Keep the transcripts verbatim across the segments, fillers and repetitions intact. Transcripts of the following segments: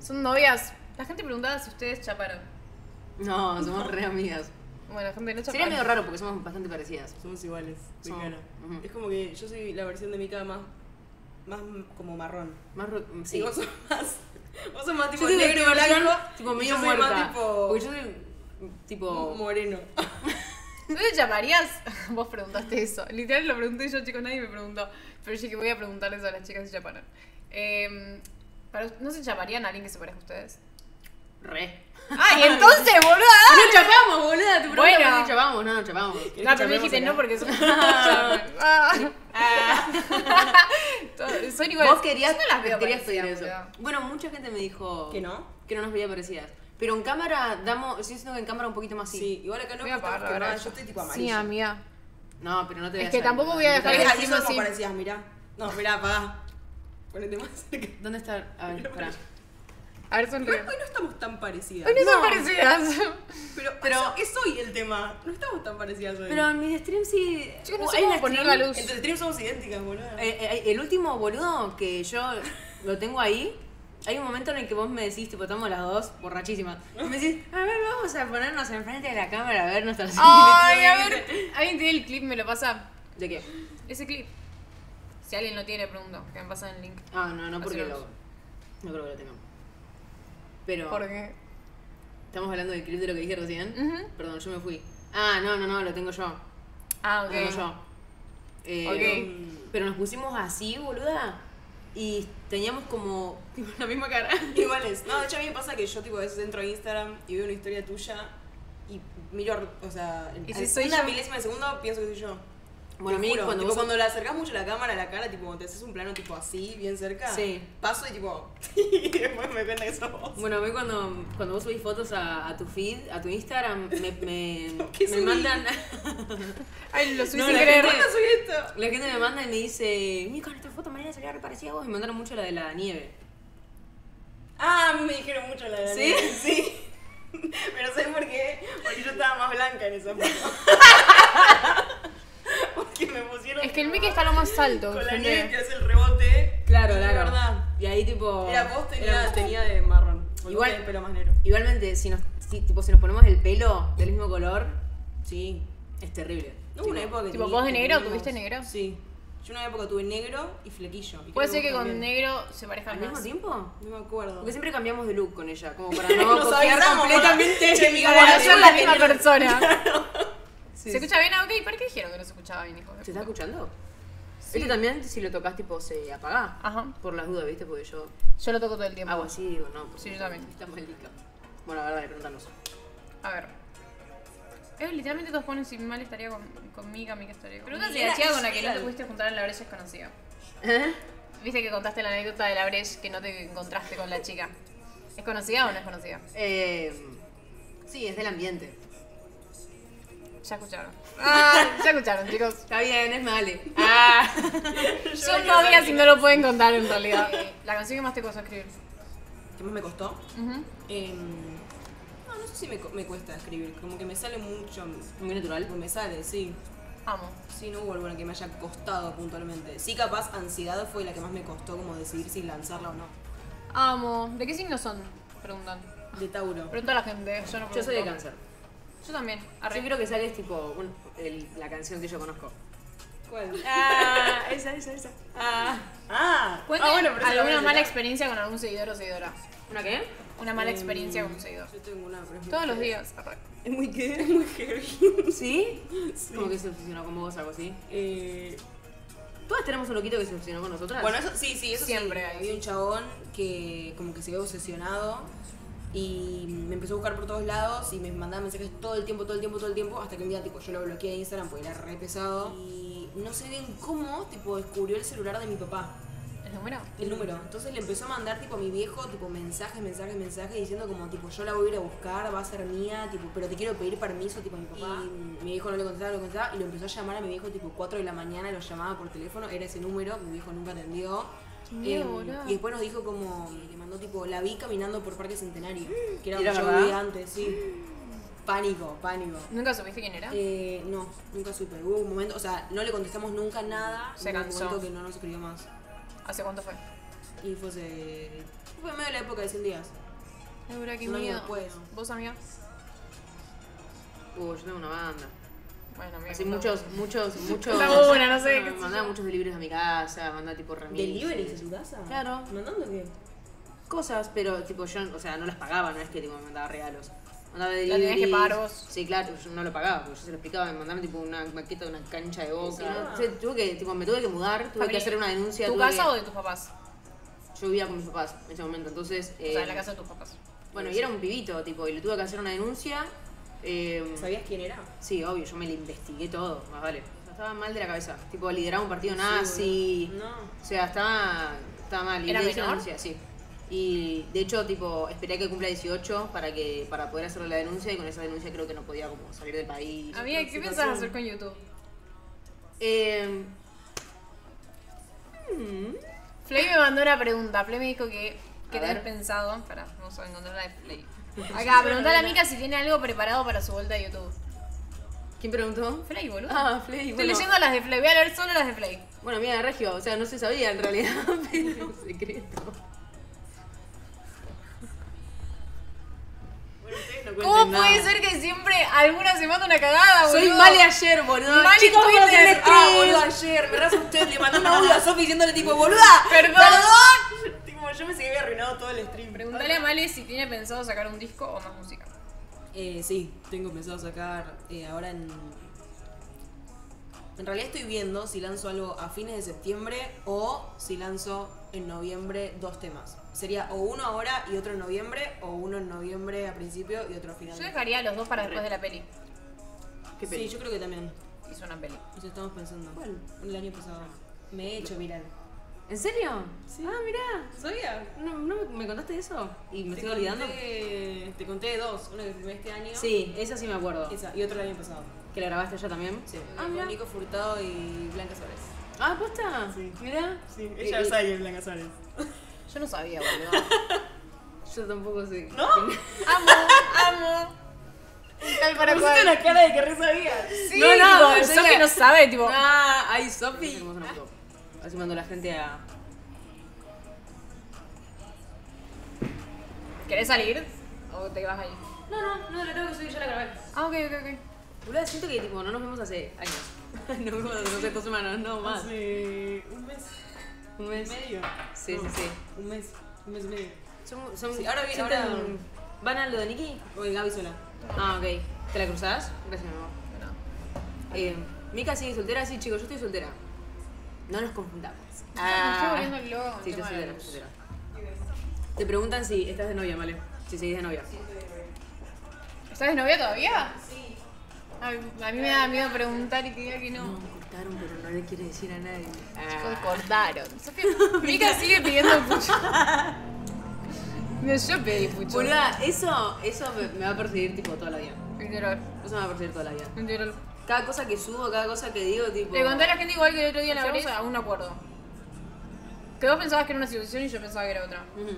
Son novias. La gente preguntaba si ustedes chaparon. No, somos re amigas. Bueno, la gente no chapa. Sería medio raro porque somos bastante parecidas. Somos iguales, de Somos- cara. ujú. Es como que yo soy la versión de Mika más, más como marrón. Más ro- sí. Y vos sos más, vos sos más tipo Yo soy de negro y tu versión, blanco. tipo y medio yo soy muerta. más tipo, Porque yo soy tipo... moreno. ¿No te chaparías? Vos preguntaste eso. Literal lo pregunté yo, chicos, nadie me preguntó. Pero yo dije, voy a preguntarles a las chicas si chaparon. Eh, para- ¿No se chaparían a alguien que se parezca a ustedes? Re. ¡Ay, entonces, boluda! No chapamos, boluda, tu pregunta Bueno. fue si chapamos, no, no chapamos. No, que pero me chapemos dijiste acá? no porque son... Ah. Todo- son iguales. Vos querías, Yo no las veo querías pedir parecidas, eso. boluda. Bueno, mucha gente me dijo... ¿Que no? Que no nos veía parecidas. Pero en cámara damos... Yo siento que en cámara un poquito más Sí, sí. igual acá no Voy a estamos apagar la quemadas, verdad. yo estoy tipo Sí, amarilla. amiga. No, pero no te Es veas que ahí, tampoco no, voy a no te dejar Ahí que veas. así decimos somos sí. parecidas, mirá. No, mirá, apagá. Ponete más cerca. ¿Dónde está? A ver, pará. A ver, sonríe. Igual hoy no estamos tan parecidas. Hoy no son No. parecidas. Pero, Pero- pero es hoy el tema. No estamos tan parecidas hoy. Pero en mis streams sí... Chicos, no Uh, sé hay cómo un poner stream- la luz. Entre streams somos idénticas, boludo. Eh, eh, el último boludo que yo lo tengo ahí, hay un momento en el que vos me decís, tipo, estamos las dos borrachísimas. Y me decís, a ver, vamos a ponernos enfrente de la cámara a ver nuestras Ay, a similitudes. ver. ¿Alguien tiene el clip? ¿Me lo pasa? ¿De qué? Ese clip. Si alguien lo tiene, pregunto. Que me pasen el link. Ah, no, no porque Hacelos. lo... No creo que lo tengamos. Pero... ¿Por qué? Estamos hablando del clip de lo que dije recién. Ujú. Perdón, yo me fui. Ah, no, no, no, lo tengo yo. Ah, Lo tengo ok. yo. Eh, Ok. Pero nos pusimos así, boluda. Y teníamos como tipo, la misma cara. Iguales. No, de hecho a mí me pasa que yo tipo a veces entro a Instagram y veo una historia tuya y miro, o sea, en ¿Y si en soy una yo? milésima de segundo pienso que soy yo. Bueno, a Te mí juro. cuando Tipo, vos... cuando le acercás mucho la cámara a la cara, tipo, te haces un plano tipo así, bien cerca. Sí. Paso y tipo, y después me cuenta que sos vos. Bueno, a mí cuando, cuando vos subís fotos a, a tu feed, a tu Instagram, me, me, ¿Qué me subí? mandan... Ay, lo subí No, sin la querer. gente- ¿Cuándo subí esto? La gente me manda y me dice, Mica, en esta foto Mariana se queda re parecida a vos. Y me mandaron mucho la de la nieve. Ah, a mí me dijeron mucho la de la ¿Sí? nieve, Sí. Pero ¿sabes por qué? Porque yo estaba más blanca en esa foto. Porque me pusieron. Es que el tipo, Mickey está lo más alto. con la gente. nieve que hace el rebote. Claro, Y de claro. verdad. Y ahí tipo... Era vos tenía, era- tenía de marrón. Igual- Igual el pelo más negro. Igualmente, si nos, si, tipo, si nos ponemos el pelo del mismo color, Sí. es terrible. No hubo una época que Tipo, tenía- ¿vos de que negro? teníamos- ¿Tuviste negro? Sí. Yo una época tuve negro y flequillo. Y Puede creo ser que vos con también. negro se parezcan ¿Al más. mismo tiempo? No me acuerdo. Porque siempre cambiamos de look con ella, como para no Nos copiar avisamos, completamente. che, mi Para cara no de ser la negro. misma persona. Sí, ¿Se escucha bien? Ah, ok. ¿Para qué dijeron que no se escuchaba bien, hijo? de ¿Se está puta? escuchando? Este también, si lo tocas, tipo, se apaga. Ajá. Por las dudas, ¿viste? Porque yo Yo lo toco todo el tiempo. hago así, digo, no. Sí, yo también. Está maldita. Bueno, la verdad, pregúntanos. A ver. Eh, literalmente todos ponen si mal estaría con, con Mika, Mika estaría con... Pregúntale a Mira, la chica es con la que no te real. pudiste juntar en la brecha es conocida. ¿Eh? Viste que contaste la anécdota de la brecha que no te encontraste con la chica. ¿Es conocida o no es conocida? Eh, sí, es del ambiente. Ya escucharon. Ah, ya escucharon, chicos. Está bien, es Male. Ah. Yo Son quiero novias saber y no lo pueden contar en realidad. La canción que más te costó escribir. ¿Qué más me costó? Ujú. Em, no, no sé si me, cu- me cuesta escribir. Como que me sale mucho. Muy natural. Me sale, sí. Amo. Sí, no hubo alguna que me haya costado puntualmente. Sí, capaz ansiedad fue la que más me costó como decidir si lanzarla o no. Amo. ¿De qué signo son? Preguntan. De Tauro. Pregunta a la gente. Yo no Yo soy de pregunto. cáncer. Yo también. Arre. Yo quiero que sales tipo un- el- la canción que yo conozco. ¿Cuál? Ah, esa, esa, esa. Ah. Ah, Cuenten ah, bueno, pero esa la voy a alguna mala sacar. experiencia con algún seguidor o seguidora. ¿Una qué? Una mala Em, experiencia con un seguidor. Yo tengo una, pero es muy Todos los heavy. días. Arre. Es muy que es muy heavy. ¿Sí? Sí. Como que se obsesionó con vos, algo así. Eh, Todas tenemos un loquito que se obsesionó con nosotras. bueno, eso sí, sí, eso Siempre sí. hay, Había sí. un chabón que como que se ve obsesionado y me empezó a buscar por todos lados y me mandaba mensajes todo el tiempo, todo el tiempo, todo el tiempo, hasta que un día tipo yo lo bloqueé de Instagram porque era re pesado y no sé bien cómo tipo descubrió el celular de mi papá. ¿El número? El número. Entonces le empezó a mandar tipo a mi viejo, tipo mensajes, mensajes, mensajes, diciendo como tipo yo la voy a ir a buscar, va a ser mía, tipo, pero te quiero pedir permiso, tipo a mi papá. Y mi viejo no le contestaba, no le contestaba, y lo empezó a llamar a mi viejo tipo cuatro de la mañana, lo llamaba por teléfono, era ese número, mi viejo nunca atendió. Qué miedo, Em, boludo. y después nos dijo como, le mandó tipo, la vi caminando por Parque Centenario, que era ¿Y era donde yo verdad? vivía antes, sí. Pánico, pánico. ¿Nunca supiste quién era? Eh, no, nunca supe. Hubo un momento, o sea, no le contestamos nunca nada. Se hubo un cansó. momento que no nos escribió más. ¿Hace cuánto fue? Y fue hace Fue en medio de la época de cien días. Laura, qué Un año miedo. después. ¿Vos, amiga? Uh, yo tengo una banda. Bueno, amiga. Así contá. muchos, muchos, muchos. Contá una, no sé, Me qué sé mandaba yo. muchos deliveries a mi casa, mandaba tipo remixes. ¿Delivery a su casa? Claro. ¿Mandando qué? Cosas, pero tipo yo, o sea, no las pagaba, no es que tipo me mandaba regalos. Mandaba tenías deliveries. que pagar vos. Sí, claro, yo no lo pagaba, porque yo se lo explicaba, me mandaban tipo una maqueta de una cancha de boca. Ah. ¿no? O sea, tuve que, tipo, me tuve que mudar, tuve que Familia. hacer una denuncia. ¿Tu tuve casa que- o de tus papás? Yo vivía con mis papás en ese momento, entonces. O sea, eh, en la casa de tus papás. Bueno, y era un pibito, tipo, y le tuve que hacer una denuncia. eh, ¿Sabías quién era? Sí, obvio, yo me le investigué todo, más vale. O sea, estaba mal de la cabeza. Tipo, lideraba un partido nazi. No. O sea, estaba, estaba mal. Y ¿Era le hice menor? denuncia, sí. Y de hecho, tipo, esperé a que cumpla dieciocho para que para poder hacerle la denuncia y con esa denuncia creo que no podía como salir del país. Amiga, ¿qué pensás hacer con YouTube? Eh, mm, Flay me mandó una pregunta. Flay me dijo que qué A tenés ver. pensado. Pará, vamos a encontrar la de Flay. Acá, preguntale a Mika si tiene algo preparado para su vuelta a YouTube. ¿Quién preguntó? Flay, boludo. Ah, Flay. Estoy Bueno, leyendo las de Flay. Voy a leer solo las de Flay. bueno, mira, Regio, o sea, no se sabía en realidad, pero es un secreto. Bueno, ustedes no ¿Cómo cuenten puede nada. ser que siempre alguna se manda una cagada, boludo? Soy Male ayer, boludo. Male Chicos, vamos a hacer Twitter. stream. Ah, boludo, ayer, me raza usted, le mandó un audio a Sofi diciéndole tipo, boluda, Perdón. perdón. Tipo, yo pensé que había arruinado todo el stream. Preguntale a Male si tiene pensado sacar un disco o más música. Eh, sí, tengo pensado sacar eh, ahora en... En realidad estoy viendo si lanzo algo a fines de septiembre o si lanzo en noviembre dos temas. Sería o uno ahora y otro en noviembre, o uno en noviembre a principio y otro a final. Yo dejaría los dos para después de la peli. ¿Qué Sí, peli? yo creo que también. Hizo una peli. Eso estamos pensando. ¿Cuál? El año pasado. Me he hecho viral. ¿En serio? Sí. Ah, mirá. ¿Sabía? ¿No, no me- me contaste eso? ¿Y me estoy olvidando? Conté, te conté dos. Una que filmé este año. Sí, esa sí me acuerdo. Esa, y otra el año pasado. ¿Que la grabaste allá también? Sí. Ah, con mirá. Nico Furtado y Blanca Suárez. Ah, ¿posta? Sí. Mirá. Sí, ella lo sabe que es Blanca Suárez. Yo no sabía, boludo. Yo tampoco sé. ¿No? Amo, amo. Tal para Pusiste cual. una cara de que re sabía. Sí, No, no, tipo, yo Sofi digo- no sabe, tipo. Ah, ay, Sofi. Hacemos una foto. Así mando a la gente a... ¿Querés salir? ¿O te vas ahí? No, no, no, la tengo que subir, ya la grabé. Ah, ok, ok, ok. Boluda, siento que tipo, no nos vemos hace años. Nos vemos hace, no sé, dos semanas, no más. Hace un mes Un y mes. medio. Sí, No, sí, sí. Un mes, un mes y medio. Son, son, Sí, ahora vi- sienten- ahora- ¿Van a lo de Nikki? Oye, Gaby sola. Ah, ok. ¿Te la cruzás? Gracias, mi amor. Bueno. Eh, Mika sigue soltera, sí, chicos, yo estoy soltera. No nos confundamos. Me estoy volviendo loco con Sí, el yo tema soy de soltera, la estoy luz. soltera. Te preguntan si estás de novia, ¿vale? Si seguís de novia. ¿Estás de novia todavía? Sí. A, a mí me da miedo preguntar y que diga que no. No, cortaron, pero no le quiere decir a nadie. Chicos, Ah. cortaron. Sofía, Mika sigue pidiendo pucho. No, yo pedí pucho. Boluda, eso, eso me, me va a perseguir tipo toda la vida. Literal, Eso me va a perseguir toda la vida. literal. Cada cosa que subo, cada cosa que digo, tipo. Le conté a la gente igual que el otro día en la ¿Hacemos? brecha a un acuerdo. Que vos pensabas que era una situación y yo pensaba que era otra. Ujú.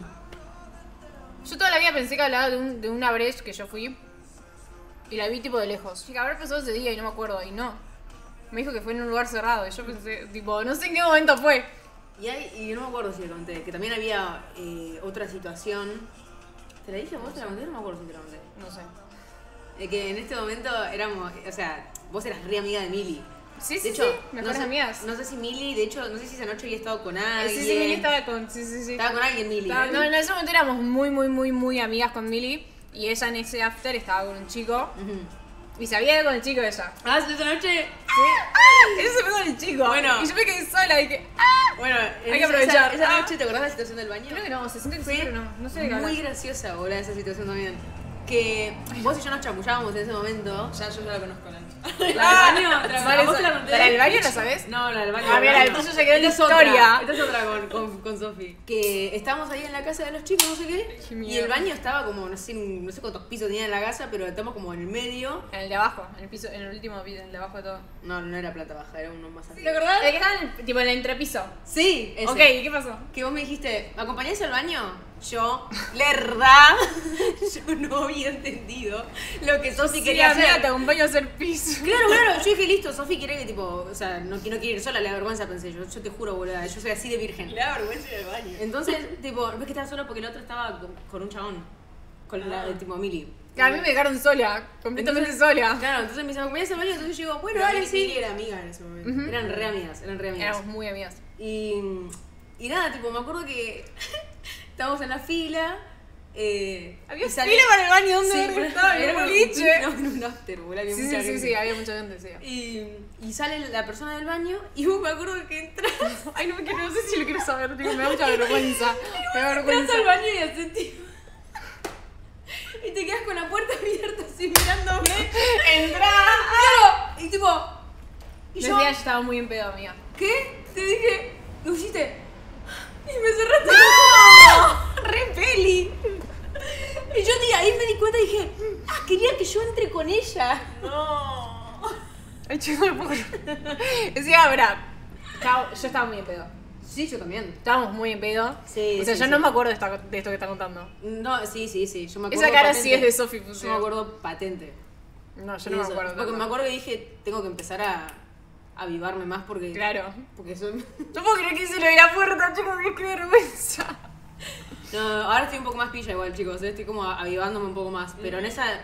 Yo toda la vida pensé que hablaba de, un, de una brecha que yo fui y la vi tipo de lejos. Dije, habrá pasado ese día y no me acuerdo, y no. Me dijo que fue en un lugar cerrado y yo pensé, tipo, no sé en qué momento fue. Y, hay, y no me acuerdo si te conté, que también había eh, otra situación. ¿Te la dije a vos? ¿Te la conté? No me acuerdo si te la conté. No sé. Eh, que en este momento éramos, o sea, vos eras re amiga de Mili. Sí, sí, De hecho, sí, mejores no sé, amigas. No sé si Mili, de hecho, no sé si esa noche había estado con alguien. Sí, sí, Mili estaba con. Sí, sí, sí. Estaba con alguien, Mili. Estaba- ¿eh? no, en ese momento éramos muy, muy, muy, muy amigas con Mili. Y ella en ese after estaba con un chico. Ujú. Y se había ido con el chico de ella. Ah, sí, esa noche. Sí. Ella se fue con el chico. Bueno. Y yo me quedé sola y dije, ¡ah! Bueno, en Hay que esa- aprovechar. Esa, esa Ah. noche, ¿te acordás de la situación del baño? Creo que no, se siente que sí, Fue pero no. No sé de qué muy hablas. graciosa, boludo, esa situación también. Que vos y yo nos chamullábamos en ese momento. Ya, yo ya la conozco, la Ah, ¿La del baño? ¿Te la- vale, ¿a vos te la esa- conté? ¿La del baño la sabes? No, la del baño. Ah, mira, del la baño. del tuyo ya quedó en la Esta es otra, historia. Esta es otra con, con, con Sofi. Que estábamos ahí en la casa de los chicos, no sé qué. Qué Y miedo. el baño estaba como, no sé, en un- no sé cuántos pisos tenía en la casa, pero estamos como en el medio. En el de abajo, en el piso, en el último piso, en el de abajo de todo. No, no era planta baja, era uno más ¿Te arriba. acordás? El que estaba en el, tipo en el entrepiso. Sí, ese. Ok, ¿y qué pasó? Que vos me dijiste, ¿me acompañás al baño? Yo, lerda, yo no había entendido lo que Sofi Sí, quería amiga, hacer. te acompaño a hacer pis. Claro, claro, yo dije, listo, Sofi quiere que tipo, o sea, no, no quiere ir sola, le da vergüenza, pensé yo, yo te juro, boluda, yo soy así de virgen. Le da vergüenza ir al baño. Entonces, tipo, ves que estaba sola porque el otro estaba con, con un chabón, con la de tipo Mili. Que a mí me dejaron sola, completamente Entonces, sola. Claro, entonces me dice, ¿me acompañás al baño? Entonces yo digo, bueno, Pero dale, Mili- sí. Mili era amiga en ese momento. Ujú. Eran re amigas, eran re amigas. Éramos muy amigas. Y, y nada, tipo, me acuerdo que estábamos en la fila. Eh, Había y sale- fila para el baño, ¿dónde Sí, verga pero- estaba? era En un un- boliche. no, en un after, boludo, había Sí, mucha sí, sí, gente. sí, había mucha gente, sí. Y, y sale la persona del baño y vos me acuerdo que entras, Ay, no, me quiero, no sé si lo quiero saber, digo, me da mucha vergüenza. Me da entras vergüenza. al baño y haces tipo... Y te quedas con la puerta abierta así mirándome. ¡Entrá! Claro, y tipo... Y Ese yo, día yo estaba muy en pedo, amiga. ¿qué? Te dije, lo hiciste. Y me cerraste. ¡No! ¡Re peli! Y yo di- ahí me di cuenta y dije, ah, quería que yo entre con ella. No. Ay, chico, no puedo creer. Decía, verá, estaba- yo estaba muy en pedo. Sí, yo también. Estábamos muy en pedo. Sí, O sea, sí, yo sí. no me acuerdo de, esta- de esto que está contando. No, sí, sí, sí. Yo me acuerdo Esa cara patente. sí es de Sofi Yo Fuseo. me acuerdo patente. No, yo de no me eso. acuerdo. Porque tanto. me acuerdo que dije, tengo que empezar a a avivarme más porque. Claro. Porque soy. No puedo creer que se lo de la puerta, chicos, qué vergüenza. No, ahora estoy un poco más pilla igual, chicos. ¿eh? Estoy como avivándome un poco más. Pero en esa.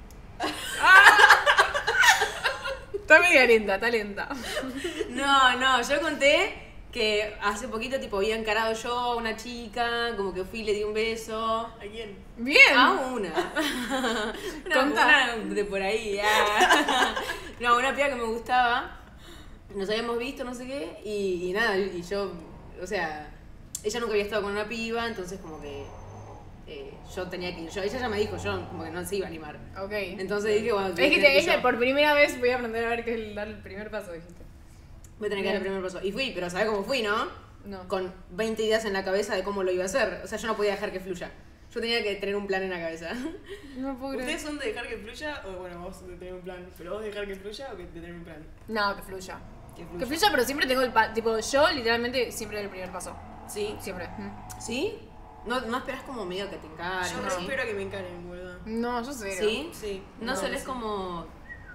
Está media lenta, está lenta. No, no, yo conté que hace poquito tipo había encarado yo a una chica, como que fui y le di un beso. ¿A quién? Bien. A una. una, Contá. una de por ahí. ah. No, una piba que me gustaba. Nos habíamos visto, no sé qué. Y, y nada, y yo, o sea, ella nunca había estado con una piba, entonces como que eh, yo tenía que ir. Yo, ella ya me dijo, yo como que no se iba a animar. Ok. Entonces dije, bueno, Es voy a que tener te dije, yo. por primera vez voy a aprender a ver qué es dar el primer paso, dijiste. Voy a tener que dar el primer paso. Y fui, pero ¿sabes cómo fui, no? No. Con veinte ideas en la cabeza de cómo lo iba a hacer. O sea, yo no podía dejar que fluya. Yo tenía que tener un plan en la cabeza. No puedo creer. ¿Ustedes son de dejar que fluya o bueno, vos de tener un plan? ¿Pero vos de dejar que fluya o que de tener un plan? No, que fluya. Que fluya. Que fluya, pero siempre tengo el pa tipo, yo literalmente siempre doy el primer paso. Sí. Siempre. Mm. ¿Sí? ¿No, no esperas como medio que te encaren? Yo ¿no? no espero a que me encaren, boludo. No, yo sé. ¿Sí? Sí. ¿No No, solés sí. como,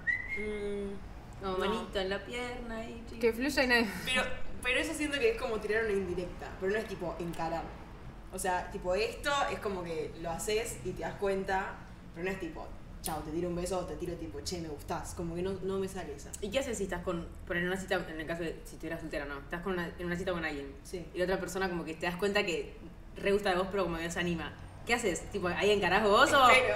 Mm, como No. manito en la pierna y chico? Que fluya y nadie. pero, pero eso siento que es como tirar una indirecta, pero no es tipo encarar. O sea, tipo esto es como que lo haces y te das cuenta, pero no es tipo, chao, te tiro un beso o te tiro tipo, che, me gustás. Como que no, no me sale esa. ¿Y qué haces si estás con, por en una cita, en el caso de si estuvieras soltera o no, estás con una, en una cita con alguien Sí. y la otra persona como que te das cuenta que re gusta de vos pero como que no se anima? ¿Qué haces? Tipo, ¿ahí encarás vos o...? Pero,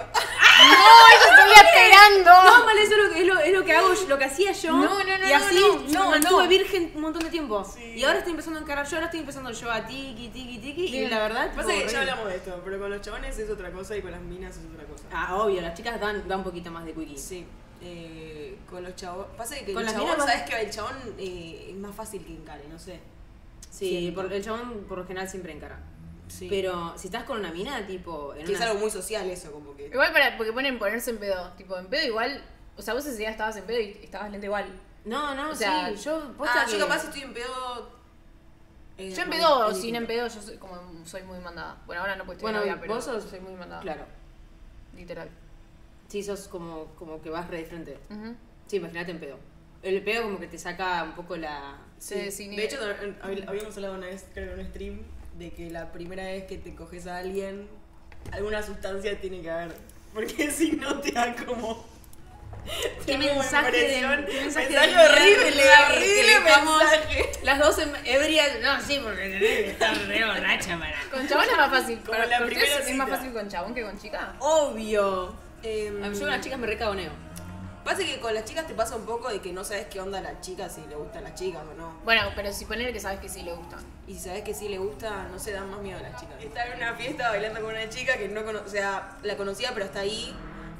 ¡Estoy esperando! No, vale, eso es lo, que- es lo, es lo que hago, yo- lo que hacía yo. No, no, no, Y así no, no, me no, mantuve no. virgen un montón de tiempo. Sí. Y ahora estoy empezando a encarar yo, ahora estoy empezando yo a tiki, tiki, tiki. Y Bien. la verdad, pasa tipo, que re- ya hablamos de esto, pero con los chabones es otra cosa y con las minas es otra cosa. Ah, obvio, las chicas dan, dan un poquito más de quickie. Sí. Eh, con los chabones. Pasa que Con el las chabón, minas vas- sabes que el chabón eh, es más fácil que encare, no sé. Sí, Siento. por, el chabón por lo general siempre encara. Sí. Pero si estás con una mina, tipo. En que es una- algo muy social eso, como que. Igual para, porque ponen ponerse en pedo. Tipo, en pedo igual. O sea, vos ese día estabas en pedo y estabas lenta igual. No, no, O sea, sí, yo. posta Ah, yo que- capaz estoy en pedo. eh, Yo en muy- pedo o muy sin en distinto. pedo, yo soy, como soy muy mandada. Bueno, ahora no puedo estoy Bueno, novia, pero vos sos- soy muy mandada. Claro. Literal. Sí, sos como, como que vas re de frente. Ujú. Sí, imagínate en pedo. El pedo como que te saca un poco la. Sí, Sí, sí, ni- de hecho, hab- hab- habíamos hablado una vez, creo que en un stream, de que la primera vez que te coges a alguien, alguna sustancia tiene que haber. Porque si no te da como. ¿Qué te da como mensaje de- impresión. qué mensaje de Mensaje horrible, mierda, horrible que dejamos mensaje. Las dos em- ebrias. No, sí, porque tenés que estar re borracha para. Con chabón es más fácil. Como Para la para ustedes primera es más cita. fácil con chabón que con chica. Obvio. Em, A mí yo con las chicas me recagoneo. Pasa que con las chicas te pasa un poco de que no sabes qué onda a la chica, si le gustan las chicas o no. Bueno, pero si poner que sabes que sí le gustan. Y si sabes que sí le gusta, no se dan más miedo a las chicas. Estaba en una fiesta bailando con una chica que no conocía, o sea, la conocía pero hasta ahí.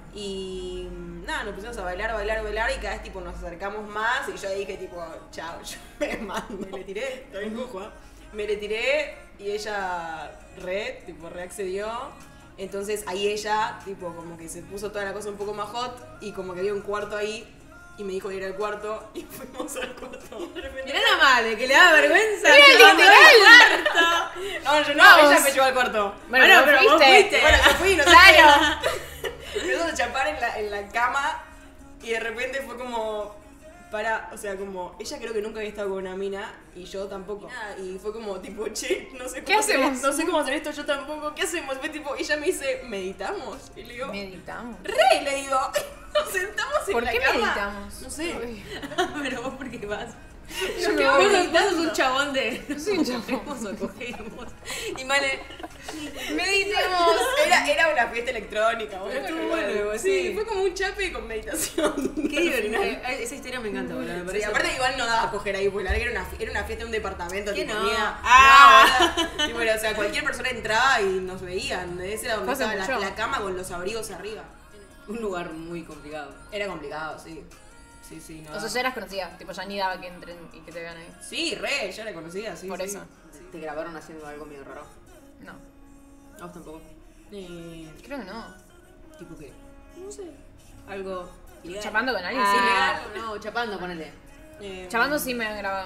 Y nada, nos pusimos a bailar, bailar, bailar y cada vez tipo nos acercamos más y yo ahí dije tipo, chao, yo me mando. Me le tiré, también cojo, ¿eh? Me le tiré y ella re, tipo, reaccedió. Entonces ahí ella, tipo, como que se puso toda la cosa un poco más hot y como que había un cuarto ahí y me dijo ir al cuarto y fuimos al cuarto. De repente- Mirá la madre, que le da vergüenza. Mira, que cuando literal. va al cuarto. No, yo no, Vamos. ella me llevó al cuarto. Bueno, Bueno, pero pero vos fuiste. fuiste. Bueno, yo fui, no sé Claro. qué. Empezamos a chapar en la, en la cama y de repente fue como... Para, o sea, como... Ella creo que nunca había estado con una mina y yo tampoco. Nada, y fue como tipo, che, no sé cómo ¿Qué hacer- hacemos? no sé cómo hacer esto, yo tampoco. ¿Qué hacemos? Fue tipo, ella me dice, ¿meditamos? Y le digo, Meditamos. re, le digo, nos sentamos en ¿Por la qué cama. meditamos? No sé. Uy. Pero vos, ¿por qué vas? Yo Yo me vos, voy. sos- vos sos un chabón de. Yo soy un chabón. Cogemos o cogemos. Y Male. Meditemos. Era, era una fiesta electrónica, boludo. Estuvo bueno, igual, Sí, sí. fue como un chape con meditación. Qué divertido. Esa historia me encanta, boludo. Me Sí, parece. aparte igual no daba a coger ahí, porque la verdad que era una, era una fiesta en un departamento. ¿Qué tipo, no? tenía- Ah. no, boludo. Sí, bueno, o sea, cualquier persona entraba y nos veían. Ese era donde Fue hace estaba la, mucho. la cama con los abrigos arriba. Un lugar muy complicado. Era complicado, sí. Sí, sí, no. O sea, daba. ya eras conocida. Tipo, ya ni daba que entren y que te vean ahí. Sí, re, ya la conocía, sí. Por sí. eso. Te grabaron haciendo algo medio raro. No. A vos tampoco. Eh, Creo que no. ¿Tipo qué? No sé. Algo. ilegal. Chapando con alguien, Ah, sí. ilegal. No, chapando, ponele. Eh, Chapando sí me han grabado.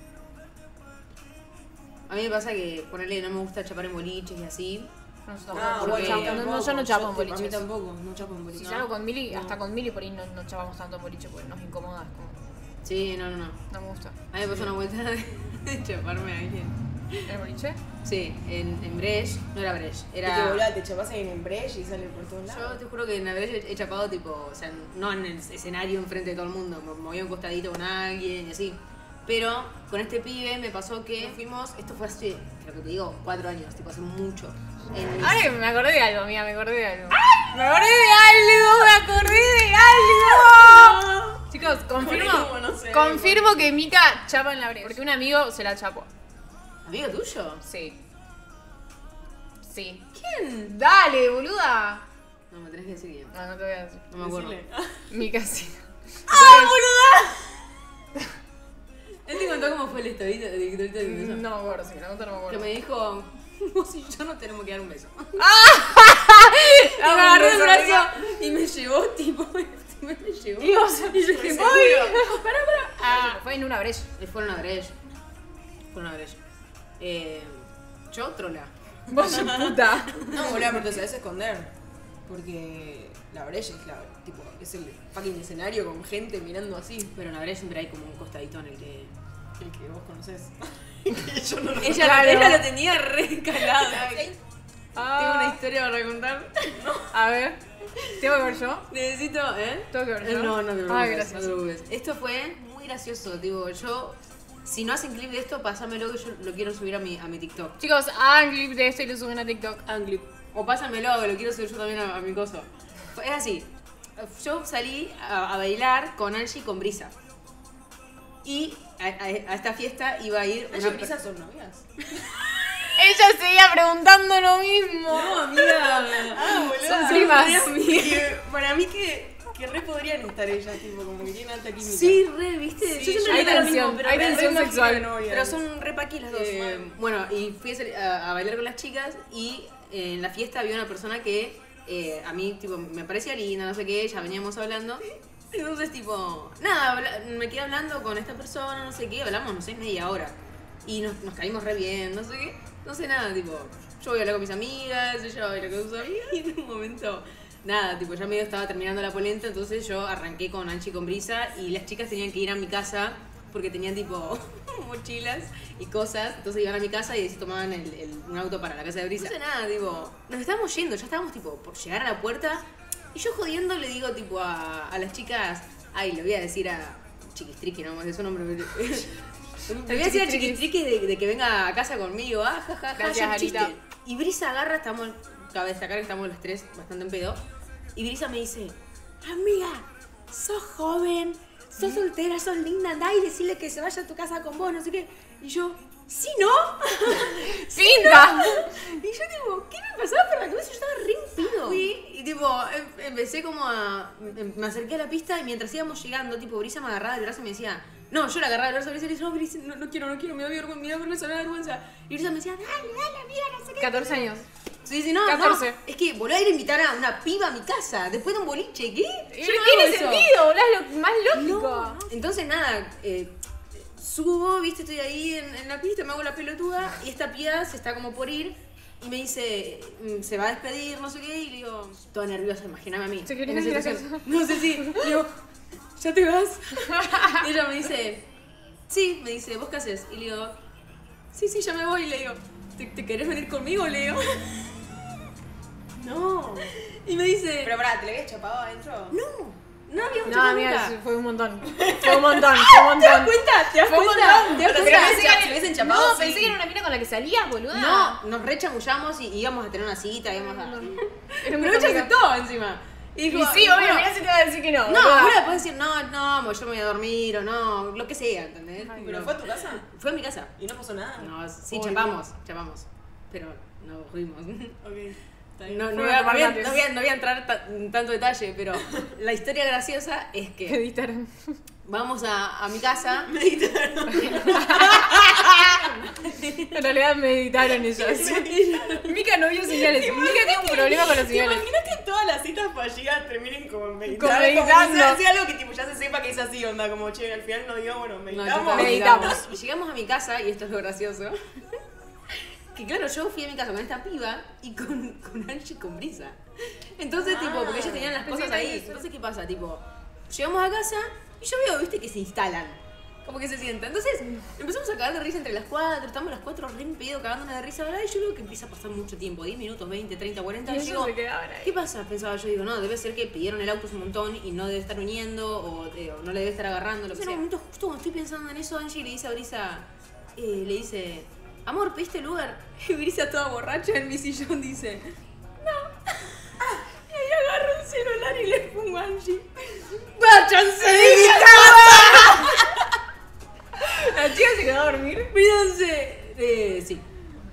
A mí me pasa que, ponele, no me gusta chapar en boliches y así. No, yo Ah, tampoco. porque- Chapo- no, no, yo no chapo en tipo, A mí boliches. tampoco, no chapo en boliches. Si salgo con Mili, hasta con Mili por ahí no, no chapamos tanto en boliche porque nos incomoda. es como, Sí, no, no, no. no me gusta. A mí me pasó una vuelta de, de chaparme a alguien. ¿El boliche? Sí, en, en Breche. No era Breche, Era... era. Que volá, te chapas en en Breche y sale por todos Yo lados. te juro que en la Breche he chapado tipo, o sea, no en el escenario enfrente de todo el mundo, me movía un costadito con alguien y así. Pero con este pibe me pasó que fuimos, esto fue hace, creo que te digo, cuatro años, tipo hace mucho. En- Ahora que me acordé de algo, mía, me acordé de algo. ¡Me acordé de algo! ¡Me acordé de algo! Chicos, confirmo, Confirmo, no sé. confirmo que Mika chapa en la brecha. Porque un amigo se la chapó. ¿Amigo tuyo? Sí. Sí. ¿Quién? Dale, boluda. No, me tenés que decir bien. No, no te voy a decir. No me acuerdo. Decile. Mika sí. ¡Ah, boluda! Él te contó cómo fue el historita de historita de beso. No me acuerdo, si me la contó no me Que acuerdo. me dijo, vos y yo no tenemos que dar un beso. Y me Ah, agarró el beso, brazo y me llevó, tipo, me llevó. Y vos- Y yo dije, seguro. voy. Pará, pará. Ah, fue en una brecha. Y fueron a Breche. Fueron a Breche. Eh, yo, trola. Vos puta. No, boludo, pero te sabes esconder. Porque la Breche es la, tipo, es el fucking escenario con gente mirando así. Pero en la Breche siempre hay como un costadito en el que... El que vos conocés. Yo no lo Ella, Claro. ella lo tenía re calado. Tengo Ah, una historia para contar. a ver. ¿Tengo que ver yo? Necesito, ¿eh? ¿Tengo que ver Eh, yo? No, no te Ay, preocupes, gracias. no te preocupes. Esto fue muy gracioso, digo, yo... Si no hacen clip de esto, pásamelo que yo lo quiero subir a mi, a mi TikTok. Chicos, hagan clip de esto y lo suben a TikTok. Hagan clip. O pásamelo, que lo quiero subir yo también a, a mi coso. Es así. Yo salí a, a bailar con Angie y con Brisa. Y a, a- a esta fiesta iba a ir ¿Las una brisas son novias? Ella seguía preguntando lo mismo. No, amiga. Ah, boludo. Son primas. Y, eh, para mí que, que re podrían estar ellas, tipo, como que tienen alta química. Sí, re, ¿viste? Sí, yo siempre yo- Hay digo lo tensión, mismo, pero hay re- tensión re sexual. imagino novias. Pero son re paquis las dos. Eh, bueno, y fui a, salir a- a bailar con las chicas y eh, en la fiesta había una persona que eh, a mí tipo, me parecía linda, no sé qué, ya veníamos hablando. Entonces, tipo, nada, habla- me quedé hablando con esta persona, no sé qué, hablamos, no sé, media hora. Y nos, nos caímos re bien, no sé qué, no sé nada, tipo, yo voy a hablar con mis amigas, ella va a hablar con sus amigas, y en un momento, nada, tipo, ya medio estaba terminando la polenta, entonces yo arranqué con Anchi y con Brisa, y las chicas tenían que ir a mi casa, porque tenían, tipo, mochilas y cosas, entonces iban a mi casa y así tomaban el, el- un auto para la casa de Brisa. Entonces nada, tipo, nos estábamos yendo, ya estábamos, tipo, por llegar a la puerta, y yo jodiendo le digo, tipo, a, a las chicas, ay, le voy a decir a Chiquistriqui, no, es su nombre. Le voy a decir a Chiquistriqui de, de que venga a casa conmigo, ah, ja, ja, ja, Gracias, ya un chiste. Arita. Y Brisa agarra, estamos, cabe destacar que estamos los tres bastante en pedo, y Brisa me dice, amiga, sos joven, sos soltera, sos linda, andá y decirle que se vaya a tu casa con vos, no sé qué. Y yo, ¿sí, no? ¡Pinta! Y yo tipo, ¿qué me pasaba por la cabeza? Yo estaba re en pedo. Fui y tipo, em- empecé como a... em- Me acerqué a la pista y mientras íbamos llegando, tipo, Brisa me agarraba del brazo y me decía... No, yo la agarraba del brazo de Brisa y le decía, no, Brisa, no, no quiero, no quiero, me da vergüenza, me da vergüenza, me da vergüenza. Y Brisa me decía, dale, dale, amiga, no sé qué. catorce años. Sí, sí, no, catorce. no. Es que volver a ir a invitar a una piba a mi casa después de un boliche, ¿qué? Y Yo no no tiene hago eso. sentido, boludo, es lo más lógico. No, no. Entonces, nada, eh, subo, viste, estoy ahí en, en la pista, me hago la pelotuda y esta piba se está como por ir y me dice, mm, se va a despedir, no sé qué, y le digo, toda nerviosa, imagíname a mí. Se quería en esa ir a situación. casa. No sé si, le digo, ¿ya te vas? Y ella me dice, sí, me dice, ¿vos qué haces? Y le digo, sí, sí, ya me voy. Y le digo, ¿te, te querés venir conmigo? Le digo, no. Y me dice, Pero pará, ¿te le habías chapado adentro? no. No había No, chapado amiga, nunca. sí, fue un montón. Fue un montón, fue un ¿Te das montón. cuenta? ¿Te das Fue un cuenta? montón. ¿Te das Pero cuenta? pensé que- si hubiesen chapado, No, sí. pensé que era una mina con la que salías, boluda. No, nos rechamullamos y íbamos a tener una cita, íbamos a... Era un Pero puto ella amiga. aceptó encima. Y, Y dijo, sí, bueno, obvio, mirá si te va a decir que no. No, boluda. ahora puedes decir, no, no, yo me voy a dormir o no, lo que sea, ¿entendés? Ay, ¿Pero fue a tu casa? Fue a mi casa. ¿Y no pasó nada? No, sí, Uy, chapamos, chapamos. Pero no fuimos. Ok, está bien. No, no, Fueron voy a, no, voy a, antes. no voy a- no voy a entrar ta- en tanto detalle, pero la historia graciosa es Que que editaron. vamos a, a mi casa. En realidad meditaron ellas. Mica no vio señales. Mica tiene un problema con los ¿Te señales. imaginas que todas las citas fallidas terminen como en meditar? Como Como que meditando. sea así algo que tipo ya se sepa que es así, onda, como che, al final no digo, bueno, No, meditamos. chicos, Meditamos. meditamos. Y llegamos a mi casa, y esto es lo gracioso. Que claro, yo fui a mi casa con esta piba y con, con Angie y con Brisa. Entonces, Ah. tipo, porque ellos tenían las Pensé cosas que era ahí. eso. Entonces, ¿qué pasa? Tipo, llegamos a casa y yo veo, viste, que se instalan. Como que se sientan. Entonces, empezamos a cagar de risa entre las cuatro. Estamos las cuatro re en pedo cagándonos de risa, ¿verdad? Y yo veo que empieza a pasar mucho tiempo. diez minutos, veinte, treinta, cuarenta. Y Y ellos digo, se quedaban ahí. ¿qué pasa? Pensaba yo, digo, no, debe ser que pidieron el auto un montón y no debe estar uniendo o, eh, o no le debe estar agarrando, lo que sea. En un momento, justo cuando estoy pensando en eso, Angie le dice a Brisa, eh, le dice, amor, ¿pediste el lugar? Y Brisa toda borracha en mi sillón dice, no. Y ahí agarro el celular y le pongo a Angie, ¡váyanse de mi casa! La chica se quedó a dormir. Mírense. Eh, sí.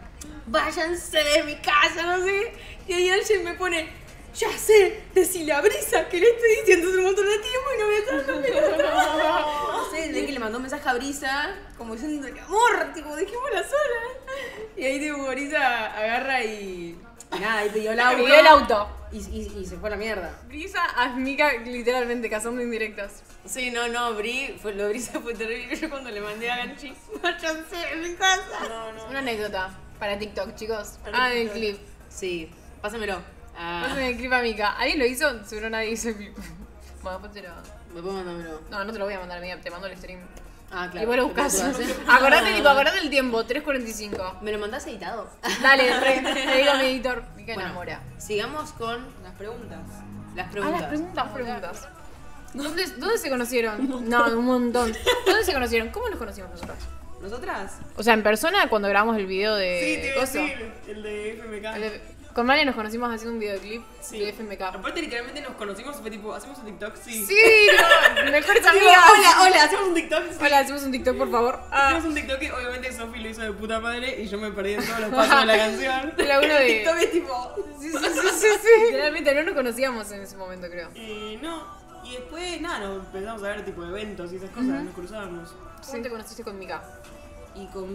Váyanse de mi casa, no sé. Y ahí Angie me pone, ya sé, decile a Brisa que le estoy diciendo hace un montón de tiempo y no me está dando pelota. No sé, de que le mandó un mensaje a Brisa, como diciendo, amor, tipo, dejémosla sola. Y ahí tipo Brisa agarra y, y nada, y pidió el auto. Pidió el auto. Y, y, y se fue a la mierda. Brisa a Mica literalmente cazando indirectas. Sí, no, no, Bri, fue, lo de Brisa fue terrible. Yo cuando le mandé a Angie, váyanse de mi casa. No, no. Una anécdota para TikTok, chicos. Para Ah, el TikTok. clip. Sí, pásamelo. Ah, Pásenme el clip a Mica. ¿Alguien lo hizo? Seguro nadie hizo el clip. Bueno, después te lo... me puedo mandármelo. No, no te lo voy a mandar, amiga. Te mando el stream. Ah, claro. Y vos lo buscás. ¿Qué pelotudas, eh? Acordate, tipo, acordate el tiempo. tres cuarenta y cinco. ¿Me lo mandás editado? Dale, re, le digo a mi editor. Mica Bueno, enamora. sigamos con Las preguntas. las Ah, preguntas. las preguntas, preguntas. ¿Dónde, ¿Dónde se conocieron? No, un montón. ¿Dónde se conocieron? ¿Cómo nos conocimos nosotros? ¿Nosotras? O sea, en persona cuando grabamos el video de Sí, te iba a coso. decir, el de F M K. El de- Con María nos conocimos haciendo un videoclip Sí. de F M K. Aparte, literalmente nos conocimos, fue tipo, ¿hacemos un TikTok? Sí. Sí, no, mejores Digo, amigas. hola, hola, ¿hacemos un TikTok? Sí. Hola, hacemos un TikTok, por favor. Ah, Hacemos un TikTok que obviamente Sofi lo hizo de puta madre y yo me perdí en todos los pasos de la canción. era uno de... TikTok es tipo... Sí, sí, sí, sí, sí. Literalmente no nos conocíamos en ese momento, creo. Y no, y después nada, nos empezamos a ver tipo eventos y esas cosas, nos cruzábamos. ¿Cómo te conociste con Mika? Y con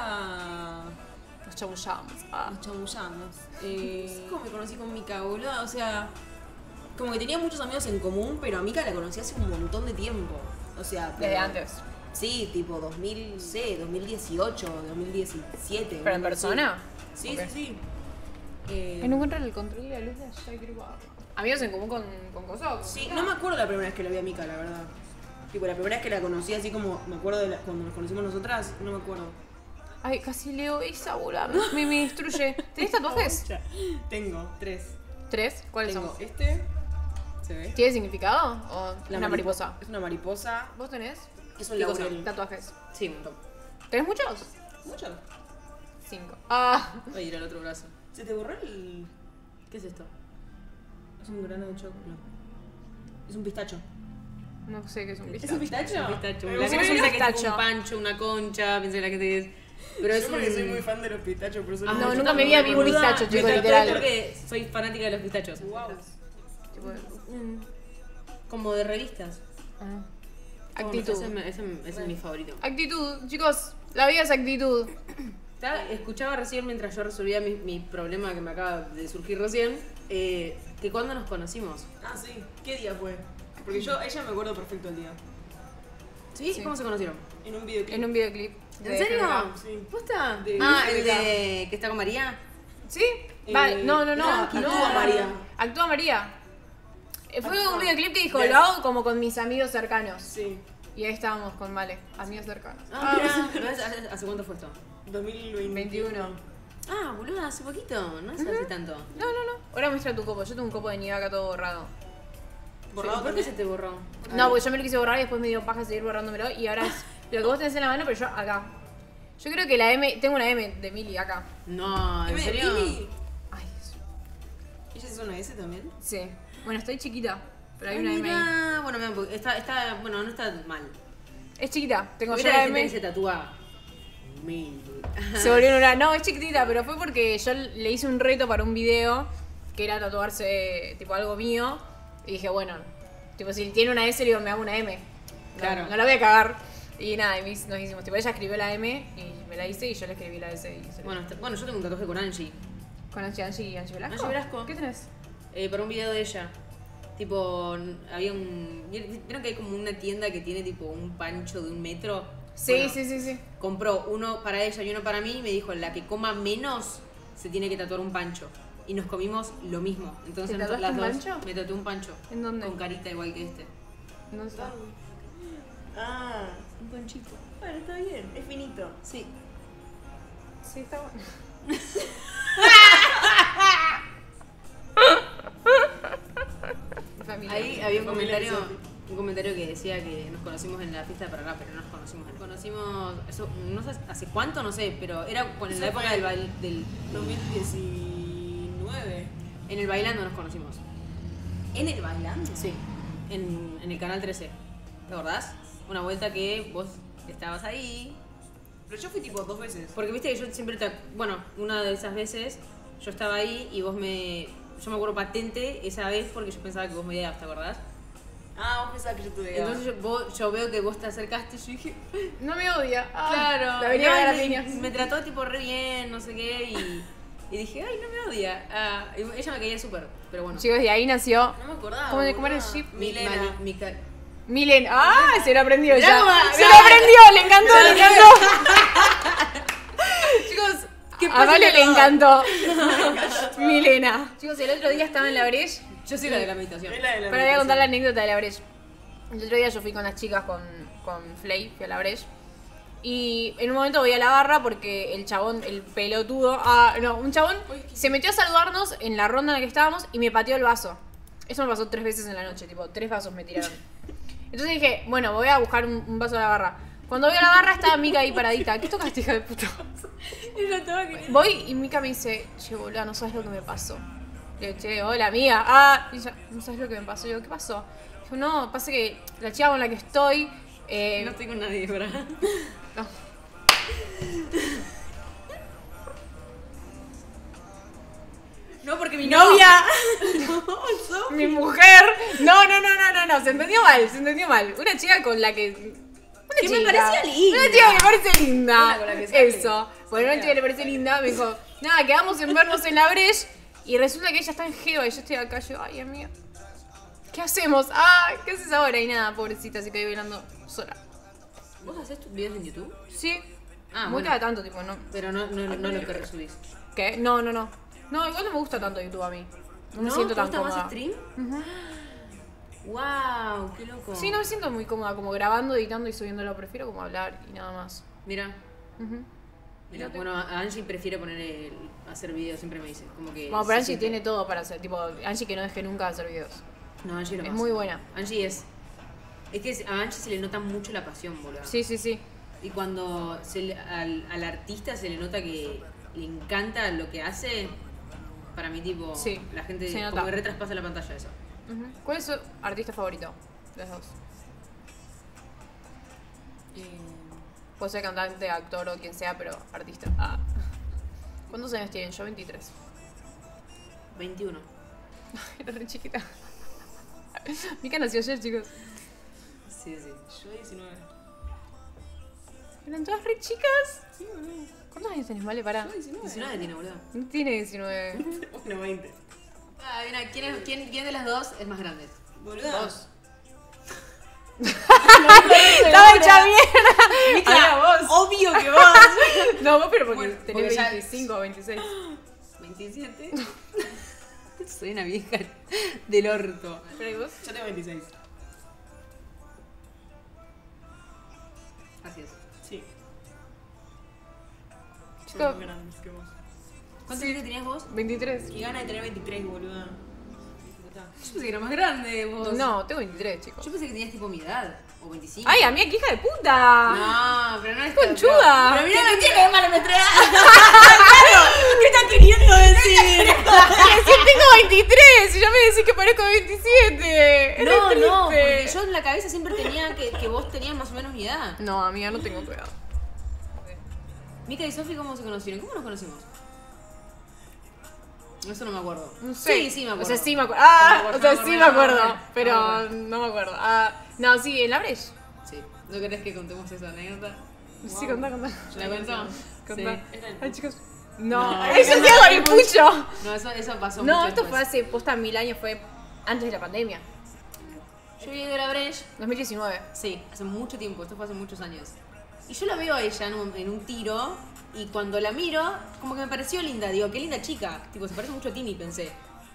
Mika Nos chamullábamos. Ah. nos chamullamos. Eh, no sé cómo me conocí con Mika, boludo, o sea, como que tenía muchos amigos en común, pero a Mika la conocí hace un montón de tiempo. O sea, Desde pero- antes. Sí, tipo dos mil, sé, dos mil dieciocho, dos mil diecisiete. ¿Pero en una cosa persona? así. Sí, Ok. sí, sí. Eh, Ay, no encuentran el control de la luz de allá, quiero probar. Amigos en común con, con cosas. Sí, no me acuerdo la primera vez que la vi a Mika, la verdad. Tipo, la primera vez que la conocí, así como me acuerdo de la- cuando nos conocimos nosotras, no me acuerdo. Ay, casi leo esa bola. Me, me destruye. ¿Tenés tatuajes? Ya, tengo tres. ¿Tres? ¿Cuáles Tengo son? este, ¿se ve? ¿Tiene significado? ¿O La una maripo- mariposa? Es una mariposa. ¿Vos tenés? Es un ¿Qué cosa? laurel. Tatuajes. Sí, un montón. ¿Tenés muchos? Mucho. Cinco. Ah. Voy a ir al otro brazo. ¿Se te borró el...? ¿Qué es esto? Es un grano de chocolate. Es un pistacho. No sé qué es un ¿Es pistacho. un pistacho? Un pistacho. Me La gente muero. piensa que es pistacho. un pancho, una concha, piensa la que te es. Pero es Yo porque un... soy muy fan de los pistachos, por eso Ah, No, yo nunca en mi también, vida vi un boluda. pistacho, Me chico, tatué literal. porque soy fanática de los pistachos. Wow. Tipo, Mm, Como de revistas. ah. Como- Actitud. Ese, es mi- ese es mi- ese es mi favorito. Actitud, chicos. La vida es actitud. Está- escuchaba recién mientras yo resolvía mi, mi problema que me acaba de surgir recién, eh, que cuando nos conocimos. Ah, sí. ¿Qué día fue? Porque yo, ella me acuerdo perfecto el día. ¿Sí? Sí. ¿Cómo se conocieron? En un videoclip. En un videoclip. ¿En de serio? F B K. Sí. ¿Posta? De ah, F B el K. de que está con María. ¿Sí? Va, Eh, no, no, no. no, no. actúa María. Actúa María. Eh, Fue Actúa. un videoclip que dijo, Yes. lo hago como con mis amigos cercanos. Sí. Y ahí estábamos con Male, amigos cercanos. Ah, mira. ¿Pero hace, hace- hace cuánto fue esto? dos mil veintiuno. veintiuno. Ah, boludo, hace poquito, no hace, hace tanto. No, no, no. Ahora muestra tu copo. Yo tengo un copo de nieve acá todo borrado. ¿Borrado ¿Por qué también? se te borró? No, porque yo me lo quise borrar y después me dio paja seguir borrándomelo. Y ahora es lo que vos tenés en la mano, pero yo acá. Yo creo que la M, tengo una M de Mili acá. No, ¿en ¿M de serio? Pili? Ay, Jesús. ¿Ella es una S también? Sí. Bueno, estoy chiquita, pero hay Ay, una M ahí. mira. Bueno, mira, porque está, está, bueno, no está mal. Es chiquita. Tengo yo Mira la la gente que M. se tatúa. Mil. Se volvió en una. No, es chiquitita, pero fue porque yo le hice un reto para un video que era tatuarse tipo algo mío. Y dije, bueno, tipo si tiene una S, le digo, me hago una M. No, Claro. No la voy a cagar. Y nada, y me hice- nos hicimos. Tipo, ella escribió la M y me la hice y yo le escribí la S. Y se la- Bueno, está- bueno, yo tengo un tatuaje con Angie. Con Angie, Angie y Angie Velasco. Angie Velasco. ¿Qué tenés? Eh, para un video de ella. Tipo, n- había un. ¿Vieron que hay como una tienda que tiene tipo un pancho de un metro? Sí, Bueno, sí, sí, sí. compró uno para ella y uno para mí y me dijo, la que coma menos se tiene que tatuar un pancho. Y nos comimos lo mismo. Entonces ¿Te nosotros tatuaste las un dos pancho? me tatué un pancho. ¿En dónde? Con carita igual que este. No está. Ah, Un panchito. bueno, está bien. Es finito. Sí. Sí, está bueno. Familia. Ahí había un Familia de comentario, Sofi. un comentario que decía que nos conocimos en la fiesta de Paraná, pero no nos conocimos. Nos conocimos, eso, no sé hace cuánto, no sé, pero era con- en la Eso época fue del, bail- del dos mil diecinueve. en el bailando nos conocimos. ¿En el bailando? Sí, en, en el canal trece. ¿Te acordás? Una vuelta que vos estabas ahí. Pero yo fui tipo dos veces. Porque viste que yo siempre te. Bueno, una de esas veces yo estaba ahí y vos me. Yo me acuerdo patente esa vez porque yo pensaba que vos me odiabas, ¿te acordás? Ah, vos pensabas que yo tuve. Entonces yo, vos- yo veo que vos te acercaste y yo dije. No me odia. Ah, Claro. La venía a no, ver a me- piñas. Me trató tipo re bien, no sé qué, y, y dije, ay, no me odia. Ah, y ella me caía súper, pero bueno. Chicos, de ahí nació. No me acordaba. ¿Cómo, cómo era el boluda. ship? Mi- Milena. Mali- Mica- Milen. ¡Ah! Se lo aprendió Mirá ya. cómo- Se mirá. lo aprendió, le encantó, le encantó. Chicos, ¿Qué a pasa Vale que le no? encantó. Milena. Chicos, el otro día estaba en la Breche. Yo soy la de la meditación. Es la de la Pero voy a contar la meditación. anécdota de la Breche. El otro día yo fui con las chicas con, con Flay, fui a la Breche. Y en un momento voy a la barra porque el chabón, el pelotudo, ah, no, un chabón se metió a saludarnos en la ronda en la que estábamos y me pateó el vaso. Eso me pasó tres veces en la noche, tipo, tres vasos me tiraron. Entonces dije, bueno, voy a buscar un, un vaso a la barra. Cuando voy a la barra estaba Mica ahí paradita. ¿Qué tocaste, hija de puta? Voy y Mica me dice, che, boluda, no sabes lo que me pasó. Le digo, che, hola, amiga. Ah, y ella, no sabes lo que me pasó. Yo, ¿qué pasó? Dijo, no, pasa que la chica con la que estoy. Eh, No estoy con nadie, ¿verdad? no. No, porque mi ¡Novia! No, Sofi. Mi mujer. No, no, no, no, no, no. Se entendió mal, se entendió mal. Una chica con la que. Una Que me chica. parecía linda. Una chica que me parece linda. Una con la que sale. Eso. Bueno, una chica que le parece linda me dijo, nada, quedamos en vernos en la Breche. Y resulta que ella está en Geo y yo estoy acá. Yo, ay, amiga. ¿Qué hacemos? Ah, ¿qué haces ahora? Y nada, pobrecita, se quedó bailando sola. ¿Vos haces tus videos en YouTube? Sí. Ah, Muy bueno. cada tanto, tipo, no. Pero no, no, no lo que resubís. ¿Qué? No, no, no. No, igual no me gusta tanto YouTube a mí. No me siento ¿Te tan gusta cómoda. más stream? Wow, qué loco. Sí, no me siento muy cómoda como grabando, editando y subiéndolo. Prefiero como hablar y nada más. Mira, Ujú. mira, bueno, a Angie prefiere poner el, hacer videos, siempre me dice. Como que. Bueno, se pero Angie siente- tiene todo para hacer. Tipo, Angie que no deje nunca de hacer videos. No, Angie lo Es más. muy buena. Angie es. Es que a Angie se le nota mucho la pasión, boludo. Sí, sí, sí. Y cuando se le- al, al artista se le nota que le encanta lo que hace, para mí, tipo, Sí, la gente se nota. como que retraspasa la pantalla eso. Ujú. ¿Cuál es su artista favorito? Los dos. Eh, Puede ser cantante, actor o quien sea, pero artista. Ah. ¿Cuántos años tienen? Yo veintitrés. veintiuno. Era re chiquita. Mica nació ayer, chicos. Sí, sí. yo diecinueve. Eran todas re chicas. Sí, boludo. ¿Cuántos años tenés, Male? Pará. diecinueve tiene, boludo. No tiene diecinueve. Bueno, veinte. Ah, mira, ¿quién, es- quién, ¿quién de las dos es más grande? Boluda. Vos. ¡Estaba hecha mierda! Mica, vos. obvio que vos. No, vos, pero porque Bueno, tenés porque ya- veinticinco o veintiséis. veintisiete. Soy una vieja del orto. ¿Pero y vos? Yo tengo veintiséis. Así es. Sí. Yo Soy tengo más grandes que vos. ¿Cuántos años tenías vos? veintitrés. Qué gana de tener veintitrés, boluda. Yo pensé que era más grande vos. No, tengo veintitrés, chicos. Yo pensé que tenías tipo mi edad. O veinticinco. ¡Ay, amiga, qué hija de puta! No, pero no es Conchuda. Pero, pero mira, ¿Qué me tiene de malo nuestra edad? ¿Qué estás queriendo decir? Recién tengo veintitrés y ya me decís que parezco de veintisiete. Es No, re no, triste. porque yo en la cabeza siempre tenía que, que vos tenías más o menos mi edad. No, amiga, no tengo tu edad. Mica y Sofi, ¿cómo se conocieron? ¿Cómo nos conocimos? Eso no me acuerdo. No sé. Sí, sí me acuerdo. O sea, sí me acuerdo. Ah, No me o sea, acuerdo, sí no me me acuerdo, acuerdo, no me acuerdo. pero No me acuerdo. no me acuerdo. Ah, no, sí, en la Breche. Sí. ¿No querés que contemos esa anécdota? Sí, contá, contá. ¿La cuento? Contá. Sí. Ay, chicos. No, No, eso no, sí no, con el pucho. No, eso, eso pasó No, mucho esto fue después. hace posta mil años, fue antes de la pandemia. Yo llegué de la Breche. dos mil diecinueve. Sí, hace mucho tiempo, esto fue hace muchos años. Y yo la veo a ella en un, en un tiro, y cuando la miro, como que me pareció linda, digo, qué linda chica. Tipo, se parece mucho a Tini, pensé.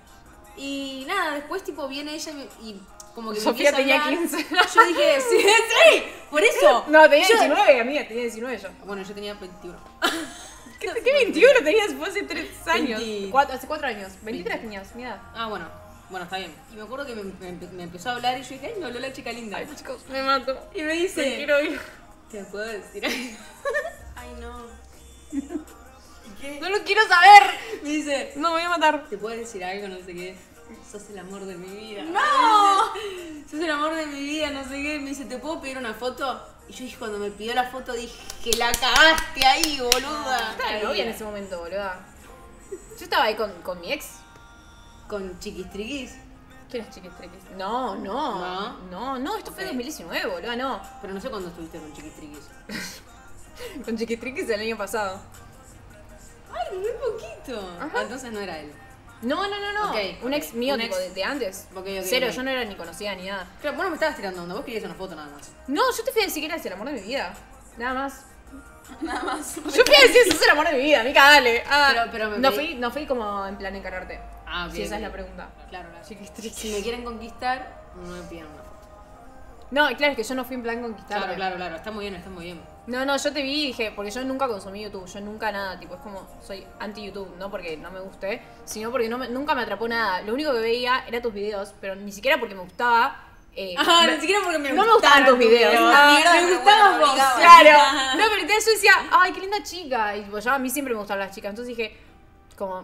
Y nada, después tipo viene ella y, me- y como que me Sofía empieza a tenía hablar. quince. Yo dije, sí, sí, por eso. No, tenía Yo- diecinueve, amiga, tenía diecinueve yo. Bueno, yo tenía veintiuno. ¿Qué, qué veintiuno tenías? Fue hace tres años. veinte. Cuatro- hace cuatro años. veintitrés veinte. tenías, mira. Ah, bueno, bueno, está bien. Y me acuerdo que me, me- me empezó a hablar y yo dije, ay, me habló la chica linda. Ay, chicos, me mato. Y me Me dice, quiero ir. ¿te puedo decir algo? Ay, no. ¿Y qué? No lo quiero saber. Me dice, No, me voy a matar. ¿te puedo decir algo? No sé qué. Sos el amor de mi vida. ¡No! Sos el amor de mi vida, no sé qué. Me dice, ¿te puedo pedir una foto? Y yo dije, cuando me pidió la foto, dije, que la cagaste ahí, boluda. Estaba de novia en ese momento, boluda. Yo estaba ahí con, con mi ex. Con chiquistriquis. ¿Quién es Chiquistriquis? No, no. ¿No? No, no, esto fue Ok. dos mil diecinueve, boluda, no. Pero no sé cuándo estuviste con chiquistriquis. Con Chiquistriquis el año pasado. Ay, muy poquito. Ajá. Ah, entonces no era él. No, no, no, no. Ok, Un ok. ex mío, Un tipo, ex- de, de antes. Ok, ok, Cero, ok. yo no era ni conocida ni nada. Claro, vos no me estabas tirando onda, vos querías una foto nada más. No, yo te fui a decir que eras el amor de mi vida. Nada más. Nada más. Yo fui a decir, sos el amor de mi vida, Mica, dale. Ah, Pero- pero me no, pedí- fui, no fui como en plan encararte. Ah, ok. Si esa ok. es la pregunta. Claro, claro. Chiquistriquis. Si me quieren conquistar, no me pidan una foto. No, claro, es que yo no fui en plan conquistarte. Claro, claro, claro. Está muy bien, está muy bien. No, no, yo te vi y dije, porque yo nunca consumí YouTube, yo nunca nada, tipo, es como, soy anti-YouTube, no porque no me guste, sino porque no me- nunca me atrapó nada. Lo único que veía era tus videos, pero ni siquiera porque me gustaba. Eh, Ah, me- ni siquiera porque me no me gustaban tus videos. Una Ah, mierda, me pero gustabas bueno, vos. obligaba. Claro. No, pero entonces yo decía, ay, qué linda chica. Y pues, yo, a mí siempre me gustaban las chicas. Entonces dije, como,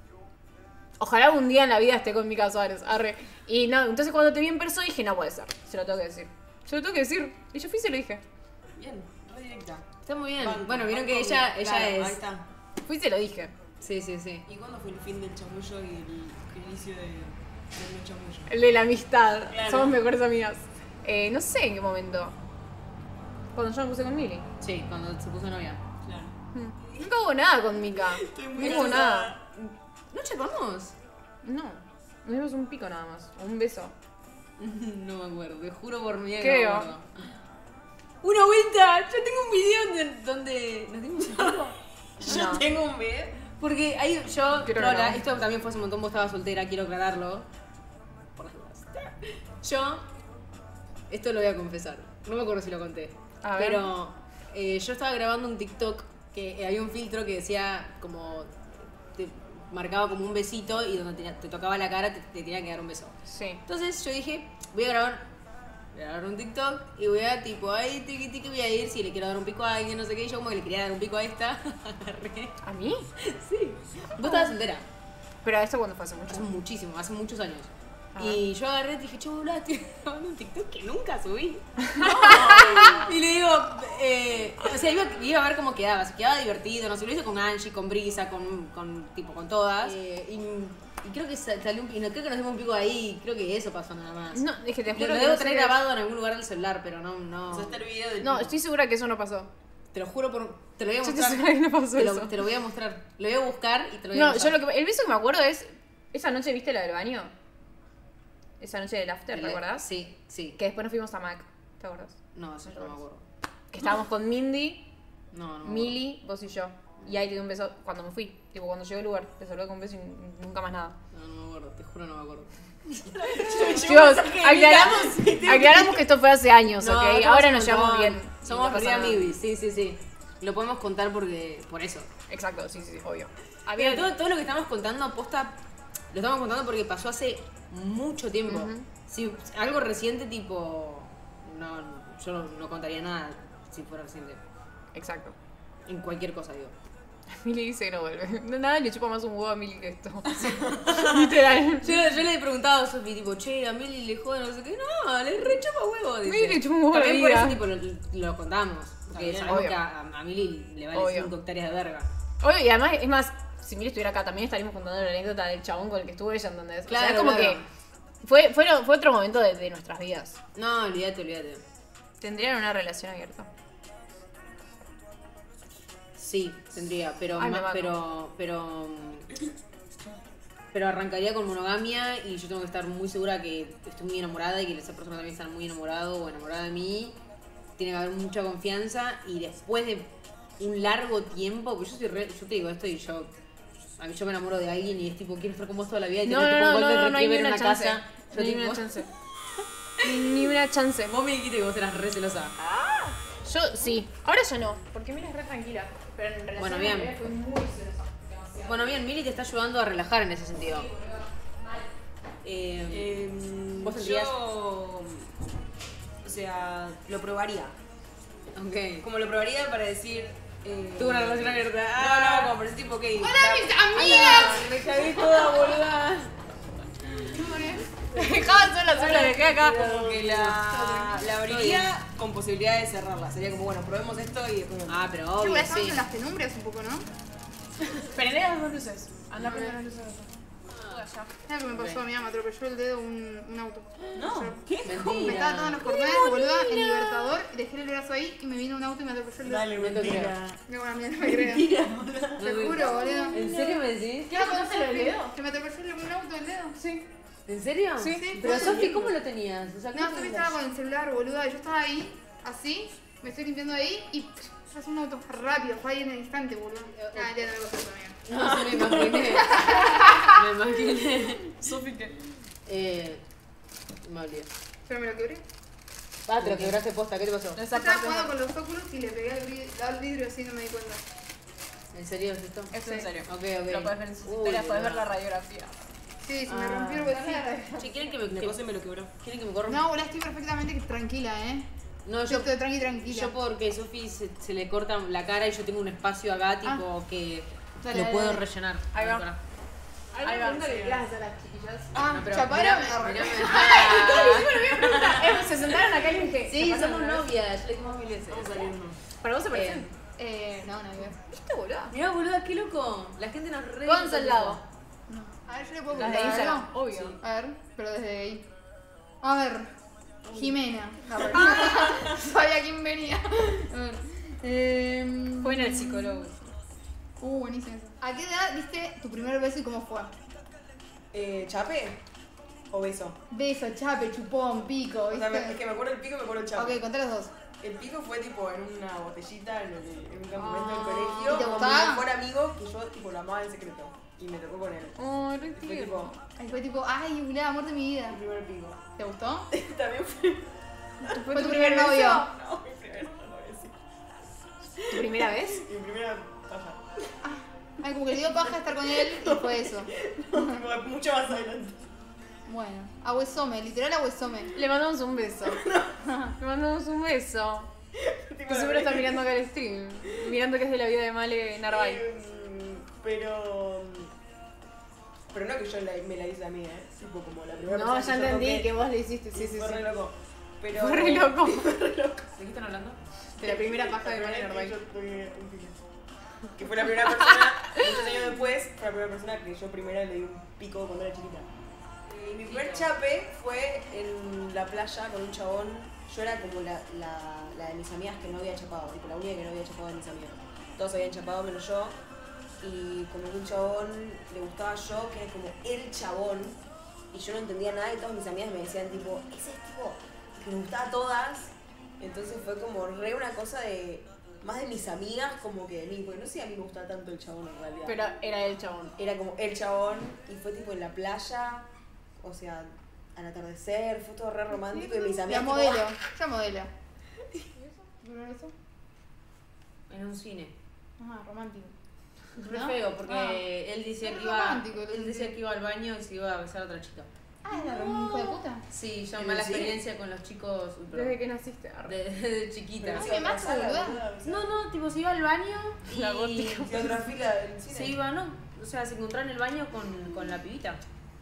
ojalá algún día en la vida esté con Mica Suárez. Arre. Y no, entonces cuando te vi en persona dije, no puede ser. Se lo tengo que decir. Se lo tengo que decir. Y yo fui y se lo dije. Bien, re directa. Está muy bien. Banco, bueno, vieron que banco, ella, ella claro, es. Ahí está. Fui y se lo dije. Sí, sí, sí. ¿Y cuándo fue el fin del chamullo y el inicio de, del no chamullo? El de la amistad. Claro. Somos mejores amigas. Eh, no sé en qué momento. Cuando yo me puse con Mili. Sí, cuando se puso novia. Claro. Hmm. Nunca hubo nada con Mica. Estoy muy No hubo cansada. nada. ¿No chapamos? No. Nos dimos un pico nada más. O un beso. No me acuerdo, te juro por mi vida que Creo. no me acuerdo. Una vuelta, yo tengo un video donde, donde nos dimos un beso. Yo No. tengo un video. Porque ahí yo, Creo que Lola, no. esto también fue hace un montón, vos estabas soltera, quiero aclararlo. Por las dudas. Yo, esto lo voy a confesar, no me acuerdo si lo conté. A ver. Pero eh, yo estaba grabando un TikTok que eh, había un filtro que decía como, te marcaba como un besito y donde te, te tocaba la cara te, te tenía que dar un beso. Sí. Entonces yo dije, voy a grabar, voy a grabar un TikTok y voy a tipo, ay, tiqui tiqui, voy a ir si le quiero dar un pico a alguien, no sé qué. Y yo como que le quería dar un pico a esta, agarré. ¿A mí? Sí. Vos estabas soltera. Pero ¿esto cuándo fue? Hace mucho. Hace muchísimo, hace muchos años. Ah. Y yo agarré y dije, che, boludo, estoy grabando un TikTok que nunca subí. Y le digo, eh, o sea, iba, iba a ver cómo quedaba. Si quedaba divertido, no sé, lo hice con Angie, con Brisa, con, con tipo, con todas. Eh, y, y creo que sa- salió un, y no, creo que nos dimos un pico ahí, creo que eso pasó nada más. No, es que te Lo, juro lo que debo no sé tener qué- grabado en algún lugar del celular, pero no, no. O sea, está el video del No, pico. estoy segura que eso no pasó. Te lo juro por... Te lo voy a Yo te mostrar. juro que no pasó te, lo, eso. te lo voy a mostrar. Lo voy a buscar y te lo voy a No, mostrar. yo lo que... El beso que me acuerdo es... Esa noche, ¿viste la del baño? Esa noche del after, El ¿te de- acordás? Sí, sí. Que después nos fuimos a Mac, ¿te acordás? No, eso yo no me acuerdo. Que estábamos con Mindy, No, no. me Mili, vos y yo. Y ahí te di un beso cuando me fui. Tipo, cuando llegué al lugar, te saludé con un beso y nunca más nada. acuerdo. No, no me acuerdo. Te juro no me acuerdo. Chicos, aclaramos, aclaramos que esto fue hace años, No, ¿ok? estamos Ahora un nos llevamos montón. bien. Somos No pasa re nada. amigos, sí, sí, sí. Lo podemos contar porque... Por eso. Exacto, sí, sí, sí, obvio. Pero todo, todo lo que estamos contando, aposta, lo estamos contando porque pasó hace mucho tiempo. Ujú. Si algo reciente, tipo, no, yo no, no contaría nada si fuera reciente. Exacto. En cualquier cosa, digo. Mili dice que no vuelve. No, nada le chupa más un huevo a Mili que esto. Literal. Yo, yo le he preguntado a Sofi, tipo, che, a Mili le jode, no sé qué. No, le re chupa huevo. Dice. Mili le chupa un huevo a la También por vida. eso, tipo, lo, lo contamos. Porque También, sabemos obvio. que a, a Mili le vale Obvio. cinco hectáreas de verga. Oye, y además, es más, si Mili estuviera acá también estaríamos contando la anécdota del chabón con el que estuvo ella, ¿entendés? O sea, Claro, es como claro. que fue, fue, fue otro momento de, de nuestras vidas. No, olvídate, olvídate. ¿Tendrían una relación abierta? Sí, tendría, pero Ay, me más, mato. pero, pero, pero arrancaría con monogamia y yo tengo que estar muy segura que estoy muy enamorada y que esa persona también está muy enamorado o enamorada de mí. Tiene que haber mucha confianza y después de un largo tiempo, pues yo soy re- yo te digo esto y yo, a mí yo me enamoro de alguien y es tipo quiero estar con vos toda la vida y No, tener no, tipo no, un golpe no, de no hay ni retriever en una una chance. casa. Yo Ni tipo, una chance. Ni, ni una chance. vos me dijiste que vos eras re celosa. Yo sí. Ahora ya no, porque Mili es re tranquila. Pero en relación Bueno, a bien. mi vida fui muy celosa. Demasiado. Bueno, bien, Mili te está ayudando a relajar en ese sentido. Eh, Em, ¿Vos tendrías? Yo. O sea, lo probaría. ok. Como lo probaría para decir. Eh, Tuve una relación abierta. No, no, como para decir tipo, ok. ¡Hola, la- mis amigas! Me cagué toda, boluda. Dejaba sola, sola, dejé acá. Como que la, la abriría con posibilidad de cerrarla. Sería como, bueno, probemos esto y después. Ah, pero Che, obvio, igual estamos sí. en las penumbres un poco, ¿no? Prende las dos luces. Anda a prender las luces. Mira lo que me pasó, mira, me atropelló el dedo un, un auto. No, Yo- ¿qué? Me estaba tomando los cordones, boluda, en Libertador, dejé el brazo ahí y me vino un auto y me atropelló el dedo. Dale, No te creo. mentira. No, bueno, mira, no me creo. Mentira, boludo. Te juro, boludo. ¿En serio me decís? ¿Qué no se lo dedo? Que me atropelló un auto el dedo. Sí. ¿En serio? Sí, sí. Pero Sofi, ¿cómo lo tenías? O sea, ¿cómo No, Sofi tenías? estaba con el celular, boluda, y yo estaba ahí, así, me estoy limpiando ahí y pff, pasó un auto rápido, fue ahí en el instante, boludo. Ah, ya no lo pasó también. No, sí me imaginé. me imaginé. Sofi, ¿qué? Eh, me olvidé. Pero me lo quebré. Ah, te lo quebraste posta, ¿qué te pasó? Esa Estaba parte jugando no. con los óculos y le pegué al vidrio, al vidrio así no me di cuenta. ¿En serio es esto? Esto en serio. Ok, ok. Lo puedes ver en sus Uy, historias, puedes ver boluda. la radiografía. Sí, se me Ah. rompió el huesito. Che, ¿quieren que me, Una que- cosa y me lo quebró. ¿quieren que me corra? No, boludo, estoy perfectamente tranquila, ¿eh? No, Yo yo, estoy tranqui, tranquila. yo porque Sofi se, se le corta la cara y yo tengo un espacio acá, tipo, que Dale, lo dale, puedo dale. rellenar. Ahí va. Pará. Ahí va. a las chiquillas? Ah, No, pero chaparon. mirame, mirame. Eh, se sentaron acá y le dije. Sí, "¿Se somos pasan una vez?". novias, yo le dijimos mil veces. Vamos a salirnos. ¿Para vos se parecen? Eh, Eh, no, no, bien. ¿Viste, boludo? Mirá, boluda, qué loco. La gente nos re. Gonza al lado. A ver, yo le puedo Las de preguntar Instagram, algo. obvio. A ver, pero desde ahí. A ver, Jimena. A ver. Sabía quién venía. A ver. Eh, Fue en el psicólogo. Uh, buenísimo eso. ¿A qué edad diste tu primer beso y cómo fue? Eh, ¿Chape? ¿O beso? Beso, chape, chupón, pico, O sea, me- es ¿viste? que me acuerdo el pico y me acuerdo el chape. Ok, conté los dos. El pico fue tipo en una botellita en, el- en un campamento del Ah. colegio. ¿Y te con gustaba? mi mejor amigo que yo tipo lo amaba en secreto. Y me tocó con él. Oh, re Fue tierno. tipo Ahí fue tipo, ay, boludo, amor de mi vida. mi primer pico. ¿Te gustó? También fue. Fue tu primer novio. No, mi primer novio, sí. ¿Tu primera vez? Mi primera paja. Ay, como que le dio paja estar con él y fue eso. No, tipo, mucho más adelante. Bueno, a Huesome, literal a Huesome. Le mandamos un beso. Le mandamos un beso. Tipo, Que la seguro está primera- mirando acá el stream. Mirando que es de la vida de Male Narvay. Eh, pero. Pero no que yo la- me la hice a mí, ¿eh? Tipo como la primera No, persona ya que yo entendí toqué. que vos le hiciste. Sí, Y sí, fue sí. re loco. Pero... Fue re loco. Fue re loco. ¿De qué están hablando? De la primera paja de La Male primera Narvay. vez que yo tuve un pico. Que fue la primera persona, muchos años después, fue la primera persona que yo primero le di un pico cuando era chiquita. Y mi primer chape fue en la playa con un chabón yo era como la, la, la de mis amigas que no había chapado, tipo la única que no había chapado de mis amigas. Todos habían chapado menos yo. Y como que un chabón le gustaba yo, que era como el chabón. Y yo no entendía nada y todas mis amigas me decían tipo, ese es tipo que nos gustaba a todas. Entonces fue como re una cosa de, más de mis amigas como que de mí, porque no sé si a mí me gustaba tanto el chabón en realidad. Pero era el chabón. Era como el chabón y fue tipo en la playa, o sea, al atardecer, fue todo re romántico y mis La amigas tipo, modelo, ya modelo. ¿Pero eso? En un cine. Ah, romántico. Re ¿No? feo, porque Ah. él decía Re que iba. romántico, Él decía que iba al baño y se iba a besar a otra chica. Ah, era un hijo de puta. Sí, yo ¿En mala el cine? experiencia con los chicos. uy, perdón, Desde que naciste. arre. de, de chiquita. Ay, me mato, boluda. No, no, tipo se iba al baño y. La gótica. Y otra fila del cine. Se iba, no. O sea, se encontraba en el baño con, con la pibita.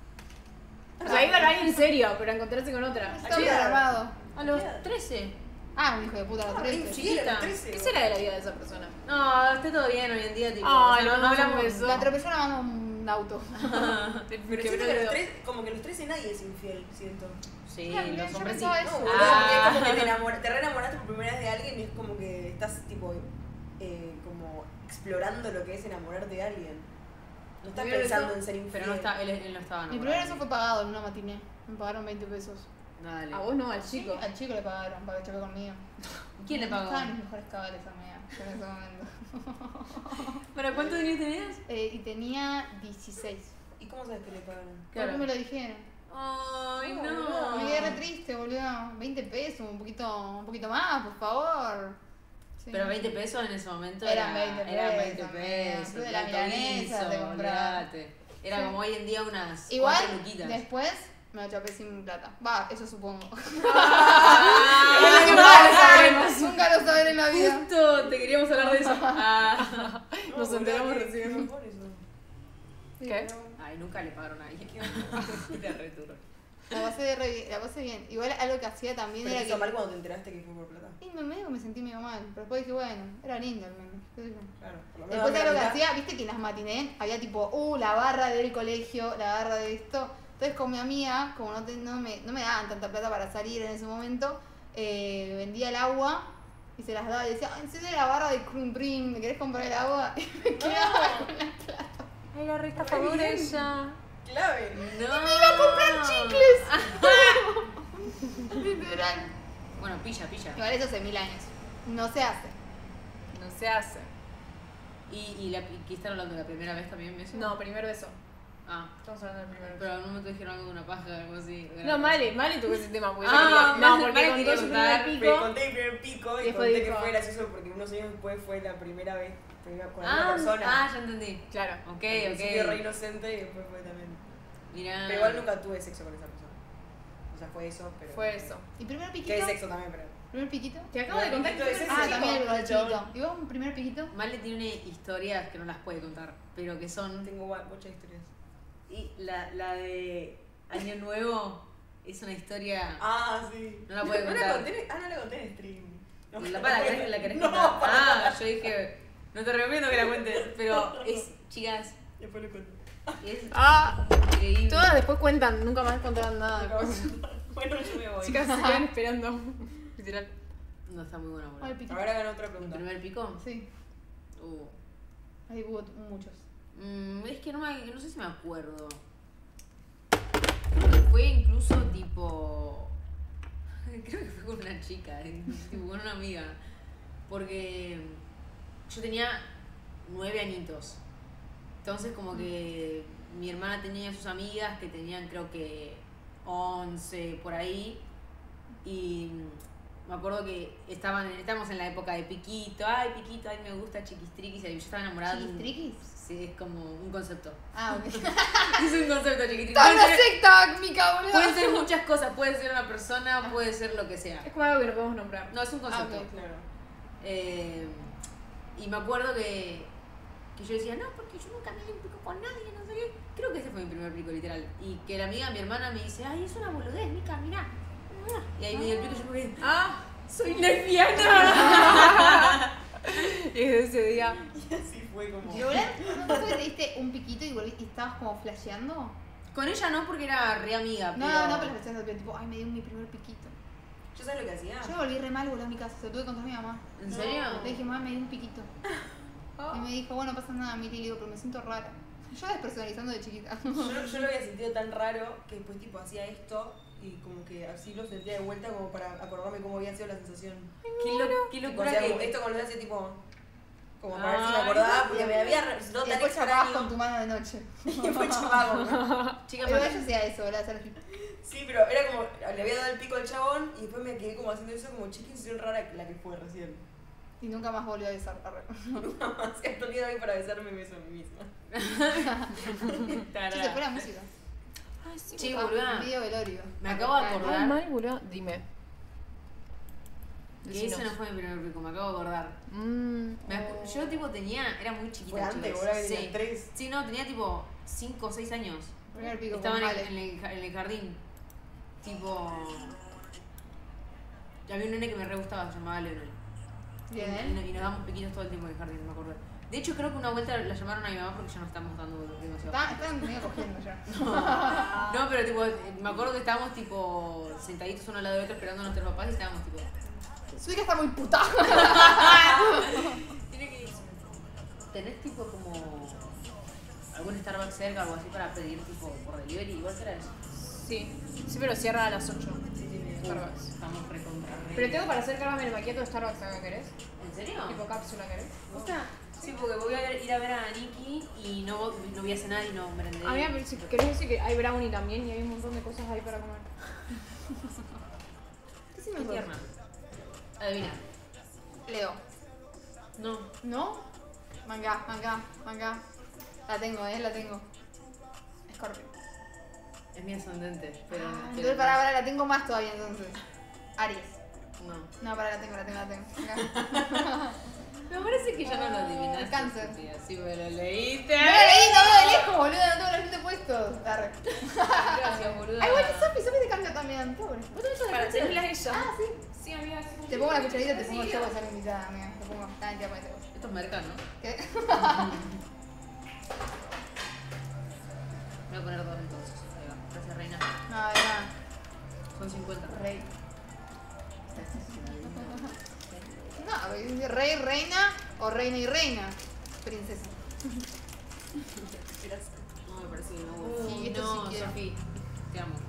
O sea, iba al baño en serio, pero a encontrarse con otra. Está Sí, programado. A los trece. Ah, un hijo de puta, los Ah, trece. sí, era chiquita. trece, ¿Qué será de la vida de esa persona? No, está todo bien hoy en día, tipo. Ay, o sea, no, no hablamos de eso. La atropelló una mano un auto. Pero siento que los tres, como que los trece nadie es infiel, siento. Sí, Ah, mira, los yo hombres sí. pensaba No, eso. boludo, Ah. porque es como que te, enamora- te re enamoraste por primera vez de alguien y es como que estás tipo eh, como explorando lo que es enamorarte de alguien. No estás Primero pensando eso, en ser infiel. Pero no está, él, él no estaba Mi enamorado. primer beso fue pagado en una matiné. Me pagaron veinte pesos. Dale. A vos no, al chico. Sí, al chico le pagaron para que choque conmigo. ¿Quién le pagó? Estaban mis mejores cabales, amiga, en ese momento. ¿Para cuántos años tenías? Eh, y tenía dieciséis. ¿Y cómo sabes que le pagaron? ¿Por qué me lo dijeron? Ay, No, no. Me quedé re triste, boludo. veinte pesos, un poquito, un poquito más, por favor. Sí. Pero veinte pesos en ese momento Eran era, veinte eran pesos, veinte amiga. pesos. Tú de la plato milanesa guiso, te compraba. olvídate. Era Sí. como hoy en día unas Igual, cuatro luquitas. después me lo chapé sin plata. Va, eso supongo. Ah, Nunca lo sabemos. Nunca lo sabré en la vida. Justo te queríamos hablar de eso. Ah. Nos enteramos boludo, recién. qué mejor eso. ¿Qué? Ay, nunca le pagaron a alguien. Era re duro. La pasé, re bien, la pasé bien. Igual algo que hacía también Pero era te hizo que... mal cuando te enteraste que fue por plata. Y me medio que me sentí medio mal, pero después dije, bueno, era lindo al menos. qué sé yo. Claro, por lo menos Después dame algo que la mitad. hacía, viste que en las matinés había tipo, uh, la barra del colegio, la barra de esto. Entonces con mi amiga, como no, te- no, me, no me daban tanta plata para salir en ese momento, eh, vendía el agua y se las daba y decía, encende la barra de Crum Prim, ¿me querés comprar el agua? Y me quedaba con la plata. Ay, la re estafadora ella. Clave. No. ¡Me iba a comprar chicles! Literal. Bueno, pilla, pilla. Igual eso hace mil años. No se hace. No se hace. ¿Y, y la, y qué están hablando de la primera vez también beso? No, primero eso. Ah, Estamos hablando del primero. pero en un momento dijeron algo de una paja o algo así. No, Male, Male tuvo ese tema. Porque Ah, yo quería- no, Male porque quería contó su contar, primer Pero pico. conté mi primer pico y, Y después conté que dijo- fue gracioso porque unos años después fue la primera vez primera- con Ah, una persona. ah, ya entendí. Claro. Ok, Al principio re ok. inocente y después fue también. Mirá. Pero igual nunca tuve sexo con esa persona. O sea, fue eso, pero. Fue eso. ¿Y primer Que piquito? es sexo también, pero. ¿Primer piquito? Te acabo de contar que Ese fue es Ah, el también chico, el el chiquito. chabón. ¿Y vos un primer piquito? Male tiene historias que no las puede contar, pero que son. Tengo gua- muchas historias. Y la, la de Año Nuevo es una historia. Ah, sí. No la puede No contar. la conté, en- ah, no la conté en stream. No, La, para, la, querés, la querés No, contar. para Ah, nada. yo dije. No te recomiendo que la cuentes, pero es, chicas, Después lo cuento. es Ah, increíble. todas después cuentan, nunca más contaron nada. Bueno, yo me voy. Chicas se quedan esperando. Literal. No está muy buena, ¿O el boludo. piquito? Ahora hagan otra ¿Mi pregunta. primer pico? Sí, Uh. ahí hubo muchos. Mm, es que no, me, no sé si me acuerdo. Creo que fue incluso tipo. Creo que fue con una chica, eh, tipo con una amiga. Porque yo tenía nueve añitos. Entonces, como que mi hermana tenía sus amigas que tenían, creo que once por ahí. Y me acuerdo que estaban, estábamos en la época de Piquito. Ay, Piquito, ay, me gusta Chiquistriquis. Y yo estaba enamorada de un- ¿Chiquistriquis? Sí, es como un concepto. Ah, ok. Es un concepto chiquitito. ¡Está Puede una ser, secta, Mica, boludo! pueden ser muchas cosas, puede ser una persona, puede ser lo que sea. Es como algo que no podemos nombrar. No, es un concepto. Ah, ok. Claro. Eh, y me acuerdo que, que yo decía, no, porque yo nunca me di un pico con nadie, no sé qué. Creo que ese fue mi primer pico, literal. Y que la amiga, mi hermana, me dice, ay, es una boludez, Mica, mirá. Y ahí me dio el pico y yo me quedé, ah, soy lesbiana. Y desde ese día. Y así fue como. ¿Y Lola, no fue que te diste un piquito y, volví- y estabas como flasheando? Con ella no, porque era re amiga. No, pero no, no, pero flasheando, pero tipo, ay, me dio mi primer piquito. ¿Yo sabes lo que hacía? Yo me volví re mal, boludo, a mi casa. Se lo tuve que contar a mi mamá. ¿En serio? Le dije, mamá, me dio un piquito. Y me dijo, bueno, no pasa nada, Mili. Le digo, pero me siento rara. Yo despersonalizando de chiquita. Yo, yo lo había sentido tan raro que después tipo hacía esto y como que así lo sentía de vuelta como para acordarme cómo había sido la sensación. Qué, lo, qué Tipo, locura hacía que... como- esto con los hacía tipo como para ver si me Ay, acordaba porque me había resultado Y tan después chapabas con extraño. tu mano de noche. Y después chapaba como- Chicas, Pero me- ella hacía eso, ¿verdad? Hacer así. Sí, pero era como, le había dado el pico al chabón y después me quedé como haciendo eso como chiqui sensación rara la que fue recién. Y nunca más volvió a besar. Arre. Nunca más que Antonio ahí para besarme beso a mí misma. Che, se fue la música. Ay, sí. Sí, Ah, boluda. Video velorio. Me acabo de Ah, acordar. Ay, mal, boludo. Dime. Que ese no fue mi primer pico, me acabo de acordar. Mm. Me acu- Yo tipo tenía, era muy chiquita. Fue antes, chicos. boludo, que Sí. tenía tres. Sí, no, tenía tipo cinco o seis años. Primer pico Estaba con en el, Vale. en, el, ja- en el jardín. Tipo. Había un nene que me re gustaba, se llamaba Leonel. Bien, Y, ¿eh? y nos damos piquitos todo el tiempo en el jardín, me acuerdo. De hecho, creo que una vuelta la llamaron a mi mamá porque ya nos estamos dando demasiado. Está- Estaban medio cogiendo ya. No, pero tipo, me acuerdo que estábamos tipo sentaditos uno al lado del otro esperando a nuestros papás y estábamos tipo. Su hija está muy puta. Tiene que ir. ¿Tenés tipo como algún Starbucks cerca o algo así para pedir tipo por delivery? Igual será eso. Sí. Sí, pero cierra a las ocho. Starbucks. Estamos recontra re. Pero tengo para hacer caramel macchiato de Starbucks acá, ¿querés? ¿En serio? Tipo cápsula, ¿querés? ¿Posta? Sí, porque voy a ver- ir a ver a Nikki y no, no voy a cenar y no merendé. A mí, pero si querés decir que hay brownie también y hay un montón de cosas ahí para comer. ¿Qué se Qué me fue? tierna. Adivina. Leo. No. ¿No? Manga, manga, manga. La tengo, eh, la tengo. Scorpio. Es mi ascendente, pero. Ah, pero entonces, pará, pará, la tengo más todavía entonces. Aries. No. No, pará, la tengo, la tengo, la tengo. Acá. Me parece que ya no lo adivinaste. Cáncer. estúpida. Sí, me lo leíste. No lo leí, no lo de lejos, boludo, no tengo los lentes puestos. Arre. Gracias, boludo. Ay, igual que Sofi, Sofi te cambia también, pobre. Para tenerla ella. Ah, sí. Sí, amiga. Te pongo la cucharita y te pongo yo para ser invitada, amiga. Te pongo. Ah, mentira, ponete vos. Esto es merca, ¿no? ¿Qué? Voy a poner dos entonces. Ahí va. Gracias, reina. No, de nada. Son cincuenta. Rey. No, dice rey, reina o reina y reina. Princesa. No, me parece que no. Sí, Uy, esto no, sí quiero. Sofi. Te amo.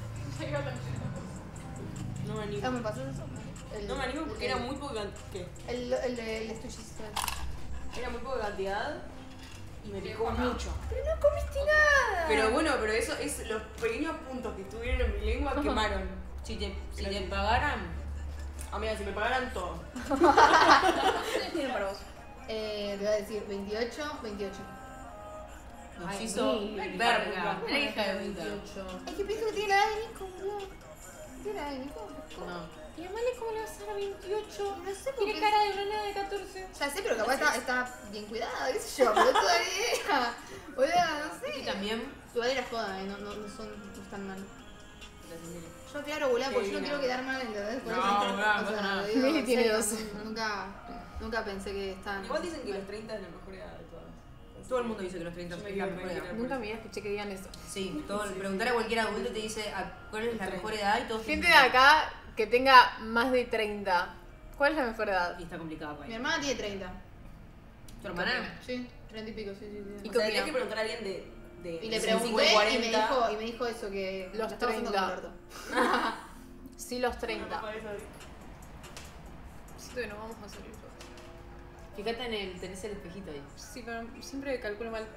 No me animo. Ah, me pasó eso. El- No me animo porque el- era muy poca cantidad. ¿Qué? El, el, el estullista. Era muy poca cantidad y me picó mucho. Pero no comiste nada. Pero bueno, pero eso es los pequeños puntos que estuvieron en mi lengua quemaron. Si te, si te pagaran. Amiga, si me pagaran todo. ¿Qué tiene para vos? Eh, te voy a decir veintiocho, veintiocho. Nos Ay, hizo sí. verga. Ay, Una hija de puta. veintiocho. Es que pienso que tiene la edad de Nico, boludo. Tiene la edad de Nico. No. ¿Y a Male cómo le vas a dar a veintiocho? No sé por Tiene qué. cara de una nena de catorce. Ya sé, pero capaz está, está bien cuidada, qué sé yo, pero todavía. Boludo, no Y sé. también. Igual era joda, eh, no, no, no son no están mal. Gracias, Mili. Yo aclaro, boludo, porque yo no Sí, quiero no. quedar mal, ¿entendés? Por No, eso, no, o no sea, pasa nada. lo digo Mili en tiene serio, doce. nu- Nunca, nunca pensé que estaban. Igual dicen que los treinta es la mejor edad de todas. Todo el mundo dice que los treinta Yo me es la quiero mejor edad. retirar. Nunca me escuché que digan eso. Sí, todo, preguntar a cualquier adulto te dice a cuál es la mejor edad y todos Gente de acá que tenga más de treinta. ¿Cuál es la mejor edad? Y está complicado, Mi güey. hermana tiene treinta. ¿Tu hermana? Sí, treinta y pico, sí, sí. sí. ¿Y O qué sea, opina? tenés que preguntar a alguien de, de Y le veinticinco, pregunté y me cuarenta. dijo, y me dijo eso, que Los me estaba haciendo treinta. como el orto. Sí, los treinta. Siento que no vamos a salir. Fíjate en el, tenés el espejito ahí. Sí, pero siempre calculo mal.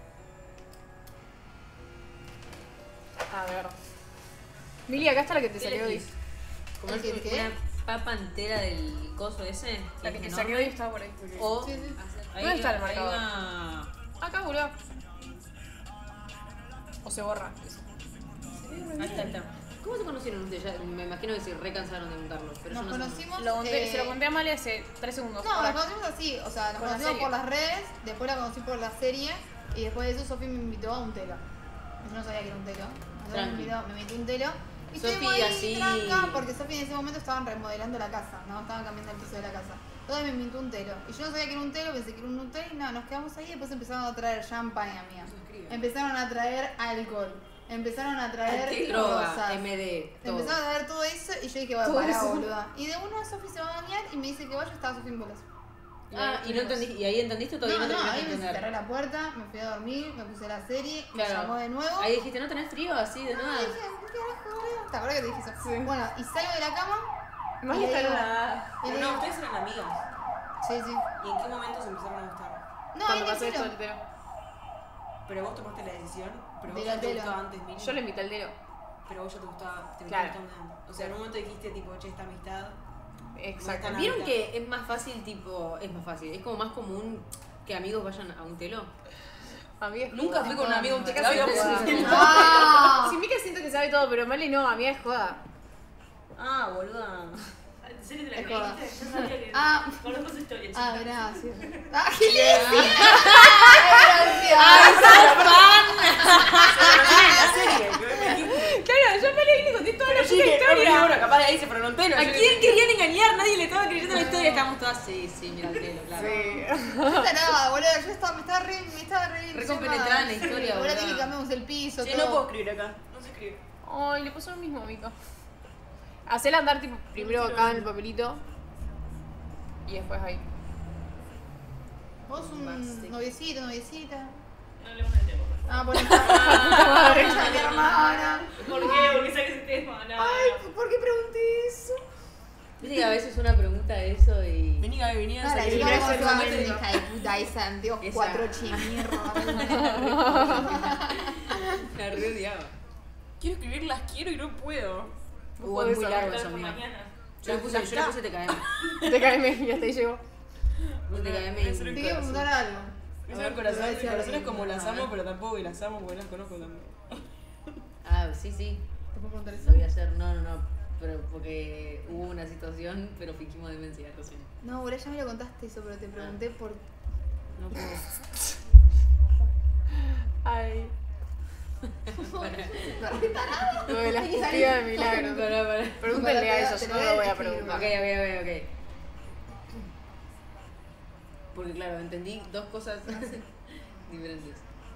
A ver. Mili, acá está la que te ¿Qué salió hoy. elegís? ¿Cómo ¿El es que qué? una papa entera del coso ese? La que es te enorme? salió hoy estaba por ahí. O Sí, sí. ahí ¿Dónde está el ahí marcador? va- Acá, boludo. O se borra. Ahí está, ahí está. ¿Cómo se conocieron ustedes? Ya, me imagino que se recansaron de contarlo, pero Nos yo no sé. conocimos. Lo conté- eh, Se lo conté a Male hace tres segundos. No, Ahora. nos conocimos así, o sea, nos Por la conocimos serie. por las redes, después la conocí por la serie y después de eso Sofi me invitó a un telo. Yo no sabía que era un telo. Entonces me Tranqui. invitó, me invitó a un telo. Y Sofi estuvimos ahí así- tranca, porque Sofi en ese momento estaban remodelando la casa, ¿no? Estaban cambiando el piso de la casa. Entonces me invitó un telo. Y yo no sabía que era un telo, pensé que era un hotel y nada, nos quedamos ahí y después empezaron a traer champaña mía. Empezaron a traer alcohol. empezaron a traer Droga, cosas. M D, todo. Empezaron a traer todo eso y yo dije, bueno, Todo pará, eso. boluda. Y de una Sofi se va a bañar y me dice que vaya, estaba Sofi en bolas. Ah, y no entendí, y ahí entendiste o No, todavía no, no, terminaste ahí de me entender. cerré la puerta, me fui a dormir, me puse la serie, me Claro. llamó de nuevo. Ahí dijiste, ¿no tenés frío así de No, nada? dije, ¿qué carajo, boludo? ¿Te acuerdas que te dije eso? Sí. Bueno, y salgo de la cama Más y le está digo, nada. y le Pero no, digo, ustedes eran amigas. sí, sí. ¿Y en qué momento se empezaron a gustar? No, Cuando ahí pasó te esto juro. del telo. Pero vos tomaste la decisión. Pero vos De ya la te tela. gustaba antes, Mili. Yo le invité al telo. Pero vos ya te gustaba. Te Claro. gustaba también. O sea, en un momento dijiste, tipo, che, esta amistad. Exacto. Tan ¿Vieron alta. que es más fácil, tipo, es más fácil, es como más común que amigos vayan a un telo? A mí es Nunca joda. fui con un amigo a un Te telo. casi digamos, joda. sí. ¡Ah! Si Mika siento que sabe todo, pero Mali no, a mí es joda. Ah, boluda. ¿En serio te la Es joda. creíste? Yo sabía que Ah. conozco su historia, chica. Ah, gracias. ¡Ah, qué lindo! ¡Ay, la serie, que me dijiste. Claro, yo a Mali le conté toda la Pero sí, puta que no, historia. bueno, capaz de ahí se fueron un telo. ¿A yo quién le- querían engañar? Nadie le estaba creyendo la historia. Estábamos todas, sí, sí, mira el telo, claro. Sí. No está nada, boludo. Yo estaba, me estaba re, me estaba re, Re compenetrada en la historia, Ahora boluda. que cambiamos el piso, Sí, todo. no puedo escribir acá. No sé escribir. Ay, le pasó lo mismo a Mika. Hacer andar tipo primero acá en el papelito y después ahí. Vos un noviecito, noviecita. No hablemos del tema. Ah, por ejemplo. Ah, ella es mi hermana. ¿Por qué? ¿Por qué saques ese tema? No, Ay, ¿por qué pregunté eso? Viste que a veces una pregunta de eso y... Vení, Gaby, vení a Ah, la salir. chica Gracias, como se va a momento. ver, hija de puta esa, Dios, Esa. cuatro chimierros. La re odiaba. Quiero escribir, las quiero y no puedo. Uh, es muy Podés largo hablar eso, por amiga. mañana. Yo le puse, yo le puse T K M. Te caeme y hasta ahí llegó. Un T K Voy a M hacer y... un Te quiero preguntar algo. Me hizo el A corazón, ver, mi corazón es algo. como las A ver. amo, pero tampoco que las amo porque las conozco también. Ah, sí, sí. ¿Te puedo preguntar Lo eso? voy a hacer, no, no, no. Pero porque hubo una situación, pero fingimos demencia recién. No, boludo, ya me lo contaste eso, pero te pregunté por. No puedo. Ay. Para. Lo de la estúpida de milagro. Pará, pará. Pregúntenle a eso, Te yo lo no voy a lo voy a escribir. preguntar. Ok, ok, ok, ok. Porque claro, entendí dos cosas diferentes.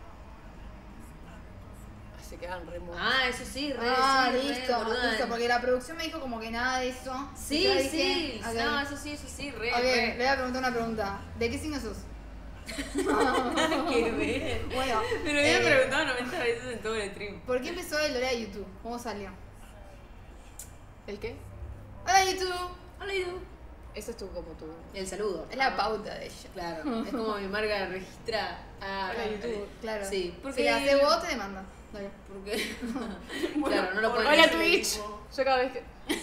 Se quedan re muertos. Ah, eso sí, re, Ah, sí, re, listo, boluda. listo, porque la producción me dijo como que nada de eso. Sí, Yo dije, sí, ok. no, eso sí, eso sí, re, Ok, le re. voy a preguntar una pregunta. ¿De qué signo sos? Qué bien. Bueno, Pero me eh, había preguntado noventa veces en todo el stream. ¿por qué empezó el Hola YouTube? ¿Cómo salió? ¿El qué? Hola YouTube. Hola, Edu. Eso es tu como tu. El saludo. Es la pauta de ella. Claro, es como mi marca registra a Hola, YouTube. Claro. Sí, Porque porque si la haces vos te demanda. Dale. Porque claro, no lo pueden Hola hacer. Twitch. Yo cada vez que.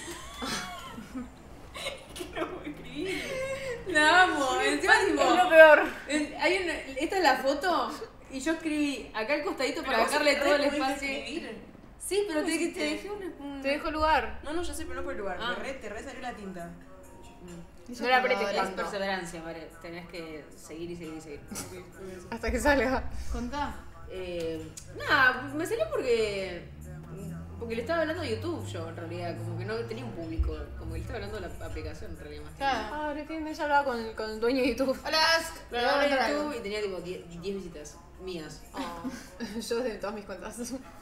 No puedo escribir. La amo, encima tipo, Es lo peor. en- hay una, esta es la foto y yo escribí acá al costadito para dejarle todo el espacio. Sí, pero te, te dejé un... Te dejo lugar. No, no, ya sé, pero no por el lugar. Ah. Me re, te re salió la tinta. No la apretes Es tanto. perseverancia, Mare. Tenés que seguir y seguir y seguir. Hasta que salga. Contá. Eh, nada, me salió porque porque le estaba hablando de YouTube yo en realidad, como que no tenía un público, como que le estaba hablando de la aplicación en realidad más que nada. Claro. Ah, no entiendo, ella hablaba con, con el dueño de YouTube. Hola, Pero le voy a hablaba de contar YouTube algo. y tenía tipo diez visitas mías. Ah, yo de todas mis cuentas.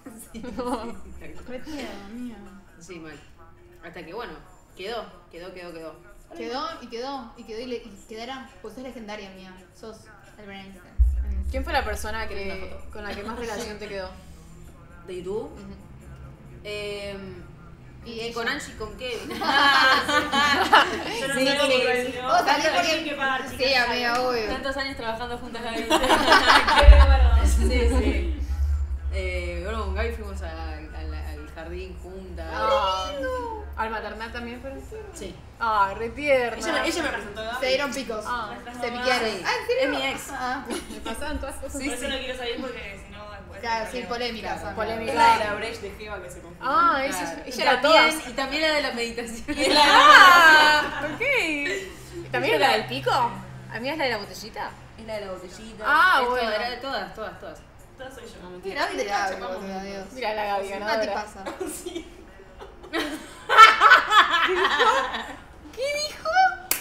Re tierno, mía. Sí, mal. Hasta que bueno, quedó, quedó, quedó, quedó. Quedó y quedó y quedó y, le, y quedará. Pues sos legendaria, mía. Sos Albert Einstein. ¿Quién fue la persona que, con la que más relación te quedó? ¿De YouTube? Eh, Y y ella. con Angie y con Kevin. Yo no Sí, salgo sí, porque sí. si no, Vos salís hay porque. que pagar, chicas, Sí, salgo. amiga, obvio. Tantos años trabajando juntas, Gaby. Qué bueno. Sí, sí. Eh, bueno, con Gaby fuimos a- al, al jardín juntas. Ah, ¿al maternal también fueron? Sí. Ah, re tierna. Ella, ella me presentó a Gaby. Se dieron picos. Ah, Se piquearon. Sí. Ah, ¿en serio? Es mi ex. Ah, me pasaban todas cosas. Sí, Por eso sí. no quiero salir porque si no después. claro, hay sí, problema. polémicas. Claro, amiga. polémica. Es la de la Brecht de Jeva que se confunde. Ah, esa, Claro. ella Y era también- todas. Y también la de la meditación. Ah, ok. ¿También es la del pico? ¿A mí es la de la botellita? Es la de la botellita. Ah, Es bueno. toda- Era de todas, todas, todas. Toda soy yo. No, Qué mentira. grande Gaby, boludo, Dios. Mira la Gaby Nada te ganadora. pasa. ¿Qué dijo?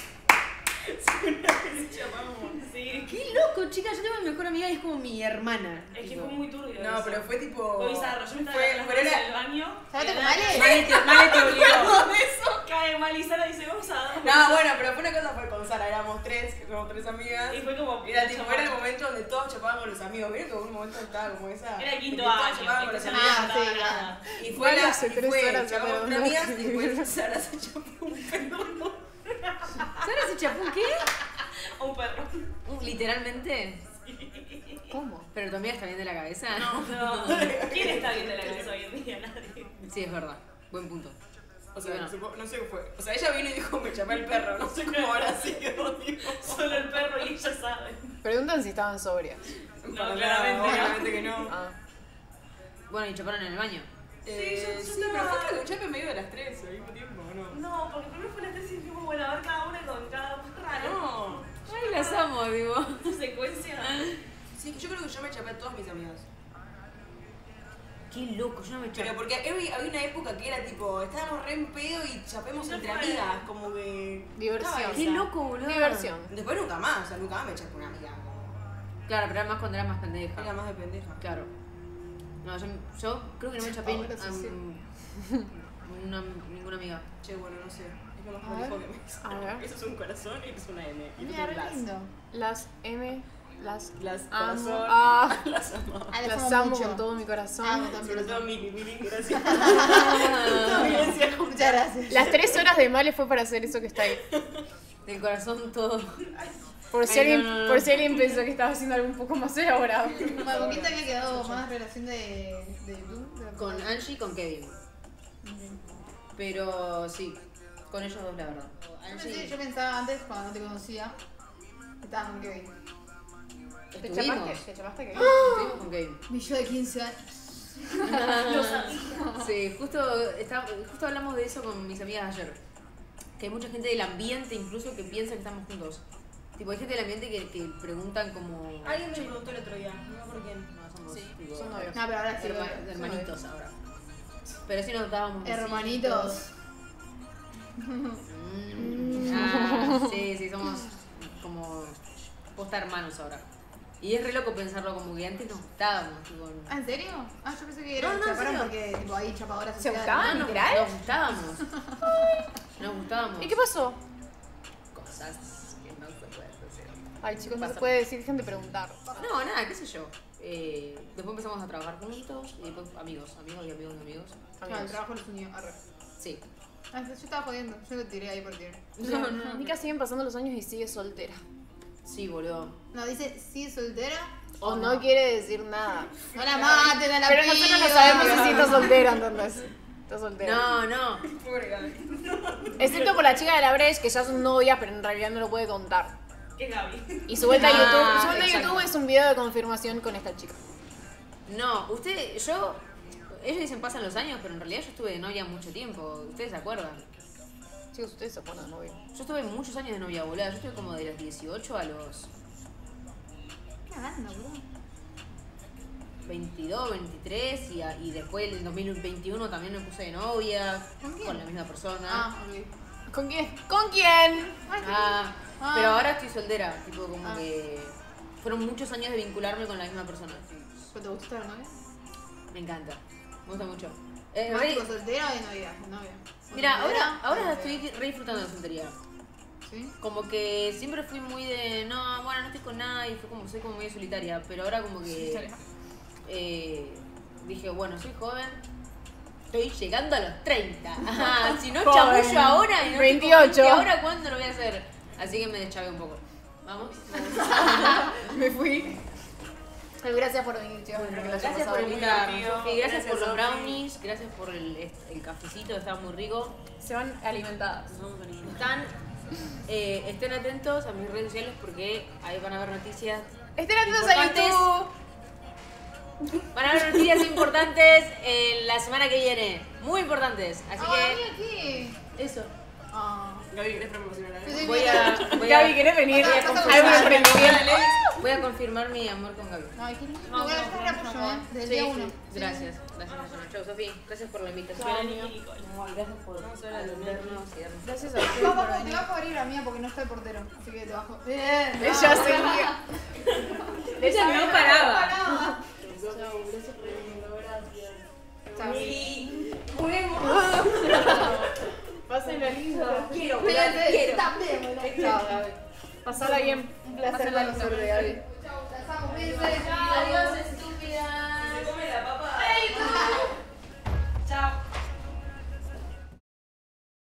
Sí. Qué loco, chicas. Yo tengo mi mejor amiga y es como mi hermana. Es que tipo. fue muy turbio. No, eso. pero fue tipo. Fue bizarro. Yo me estaba Fue ¿Saliste con Male? Male te, Male te obligó. Cae mal y Sara dice, vamos a dar. No, bueno, pero fue una cosa fue con Sara, éramos tres, éramos tres amigas. Y fue como. Era tipo, era el momento donde todos chapaban con los amigos. Vieron que hubo un momento estaba como esa. Era el quinto de que todos año. chapaban con los que amigos. Ah, no sí, daba claro. nada. Y fue Igual la, hace y tres fue, horas chapamos ya, con pero amigas no. y después Sara se chapó un perro. ¿Sara se chapó un qué? A un perro. Uh, ¿Literalmente? ¿Cómo? ¿Pero tu amiga está bien de la cabeza? No. ¿Quién está bien de la cabeza hoy en día? Nadie. Sí, es verdad. Buen punto. O sea, Bueno. supo- no sé qué fue. O sea, ella vino y dijo, me chapé el perro. No sé cómo habrá sido, tipo. Solo el perro y ella sabe. Preguntan si estaban sobrias. No, Para claramente nada, no. Obviamente que no. Ah. Bueno, y chaparon en el baño. Eh, Sí, yo- sí, yo pero estaba- fue creo que un chape medio de las tres al mismo tiempo, ¿o no? No, porque primero fue la tesis y dijimos, bueno, a ver cada una con cada raro. No. Ay, las amo, digo. Secuencia. Sí, yo creo que yo me chapé a todas mis amigas. Qué loco, yo no me Pero chapé. porque había había una época que era tipo, estábamos re en pedo y chapemos No entre fue. amigas, como que. Diversión. estaba Qué esa. loco, boludo. Diversión. Después nunca más, o sea, nunca más me chapé una amiga. Claro, pero era más cuando era más pendeja. Era más de pendeja. Claro. No, yo, yo creo que no me chapé Ahora sí, a sí. una, ninguna amiga. Che, bueno, no sé. Es lo más A prolijo ver. que me hizo. A ver. Eso es un corazón y eso es una M. Y eso Mira, es re las. lindo. Las M, las Las amo. corazón. Ah, Las amo. Ah, las las amo amo mucho. con todo mi corazón. Amo Sobre también. todo Mili, Mili, gracias. Ah, Gracias. Muchas gracias. Las tres horas de Male fue para hacer eso que está ahí. del corazón todo. Por si, Ay, no, alguien, no, no. por si alguien pensó que estaba haciendo algo un poco más elaborado. Bueno, ¿con quién te había quedado más relación de, de YouTube? De la Con primera? Angie y con Kevin. Pero sí, con ellos dos la verdad. Yo, Angie, pensé- yo pensaba antes, cuando no te conocía, que estabas con Kevin. ¿Te estuvimos. chapaste? ¿Te chapaste que Estuvimos con Kevin. Mi yo de quince años. Lo sabía. Sí, justo, está, justo hablamos de eso con mis amigas ayer. Que hay mucha gente del ambiente incluso que piensa que estamos juntos. Tipo, hay gente del ambiente que, que preguntan como... Alguien me preguntó el otro día, no me acuerdo quién. No, somos, Sí, tipo, son novios. No, pero ahora sí. herma- obvio. hermanitos ahora. Pero sí nos dábamos besitos. Hermanitos. Mm, ah, sí, sí, somos como posta hermanos ahora. Y es re loco pensarlo como que antes nos gustábamos. Tipo, ¿Ah, en serio? Ah, yo pensé que era No, no, en chaparon serio. porque tipo, ahí chapadoras ¿Se sociales. buscaban? no, nos, ¿Literal? nos gustábamos. Nos gustábamos. ¿Y qué pasó? Cosas que no se pueden decir. Ay, chicos, no se Pasa. puede decir, dejen de preguntar. No, nada, qué sé yo. Eh, después empezamos a trabajar juntos y después amigos, amigos y amigos de amigos. Ah, el Amigos. trabajo los unió. Arre. Sí. Ah, yo estaba jodiendo. Yo lo tiré ahí por tirar. No, no. Mica siguen pasando los años y sigue soltera. Sí, boludo. No, dice sí soltera. O no quiere decir nada. No la maten a la Pero nosotros no piba. sabemos si sí está soltera, ¿entendés? Está soltera. No, no. Pobre Gaby. Excepto por la chica de la Breche, que ya son novias, pero en realidad no lo puede contar. ¿Qué es Gaby? Y su vuelta a Ah, YouTube, su vuelta a exacto. YouTube es un video de confirmación con esta chica. No, usted, yo. Ellos dicen pasan los años, pero en realidad yo estuve de novia mucho tiempo. ¿Ustedes se acuerdan? Chicos, ustedes se acuerdan de novio. Yo estuve muchos años de novia, boludo. Yo estuve como de los dieciocho a los ¿Qué hablando, bro? veintidós, veintitrés y, a- y después en el dos mil veintiuno también me puse de novia ¿Con quién? la misma persona. Ah, ok. ¿Con quién? ¿Con quién? Ah, Ah. pero ahora estoy soltera, tipo como Ah. que fueron muchos años de vincularme con la misma persona. ¿Pero te gustó, no? Me encanta, me gusta mucho. Eh, ¿Más re- tipo soltera o de novia? De novia. mira, ¿O ahora, soltera? ahora Ah, estoy re disfrutando de la soltería. ¿Sí? Como que siempre fui muy de, no, bueno, no estoy con nadie, fue como, soy como medio solitaria, pero ahora como que eh, dije, bueno, soy joven, estoy llegando a los treinta. Ajá, si no Joven. chamullo ahora y no veintiocho. ¿Y ahora cuándo lo voy a hacer? Así que me deschavé un poco. ¿Vamos? Me fui. Ay, gracias por venir, chicos. Bueno, que la hayan gracias pasado por bien. invitarnos, divertido. Sofi. Gracias, Gracias, por los Sofi. brownies, gracias por el, el cafecito, estaba muy rico. Se van alimentadas. Están, eh, estén atentos a mis redes sociales porque ahí van a ver noticias. Estén atentos a Importantes. YouTube. Van a haber noticias importantes eh, la semana que viene. Muy importantes. Así Ah, que mira aquí. eso. Ah. Gaby, ¿querés promocionar algo? Sí, sí. Voy a, voy a, Gaby, ¿querés venir? Pasa- Voy a pasa confirmar por algún emprendimiento. voy a confirmar mi amor con Gaby. Ay, qué lindo. Vamos, Bueno, yo vamos, la apoyo, vamos. ¿eh? Desde el Sí, día sí. uno. Gracias. Gracias, gracias. Chao, Sofi. Gracias por la invitación. Chao, Y Nicole. gracias por atendernos y darnos. Gracias a Te ustedes por bajo, te venir. bajo a abrir la mía porque no está el portero. Así que te bajo. Bien. Ella seguía. Ella no paraba. paraba. Chao, gracias por venir. Gracias. Chao. Y te quiero. También, boludo. Chao, Gaby. Pasala bien. Un placer Pasala conocerte, Gaby.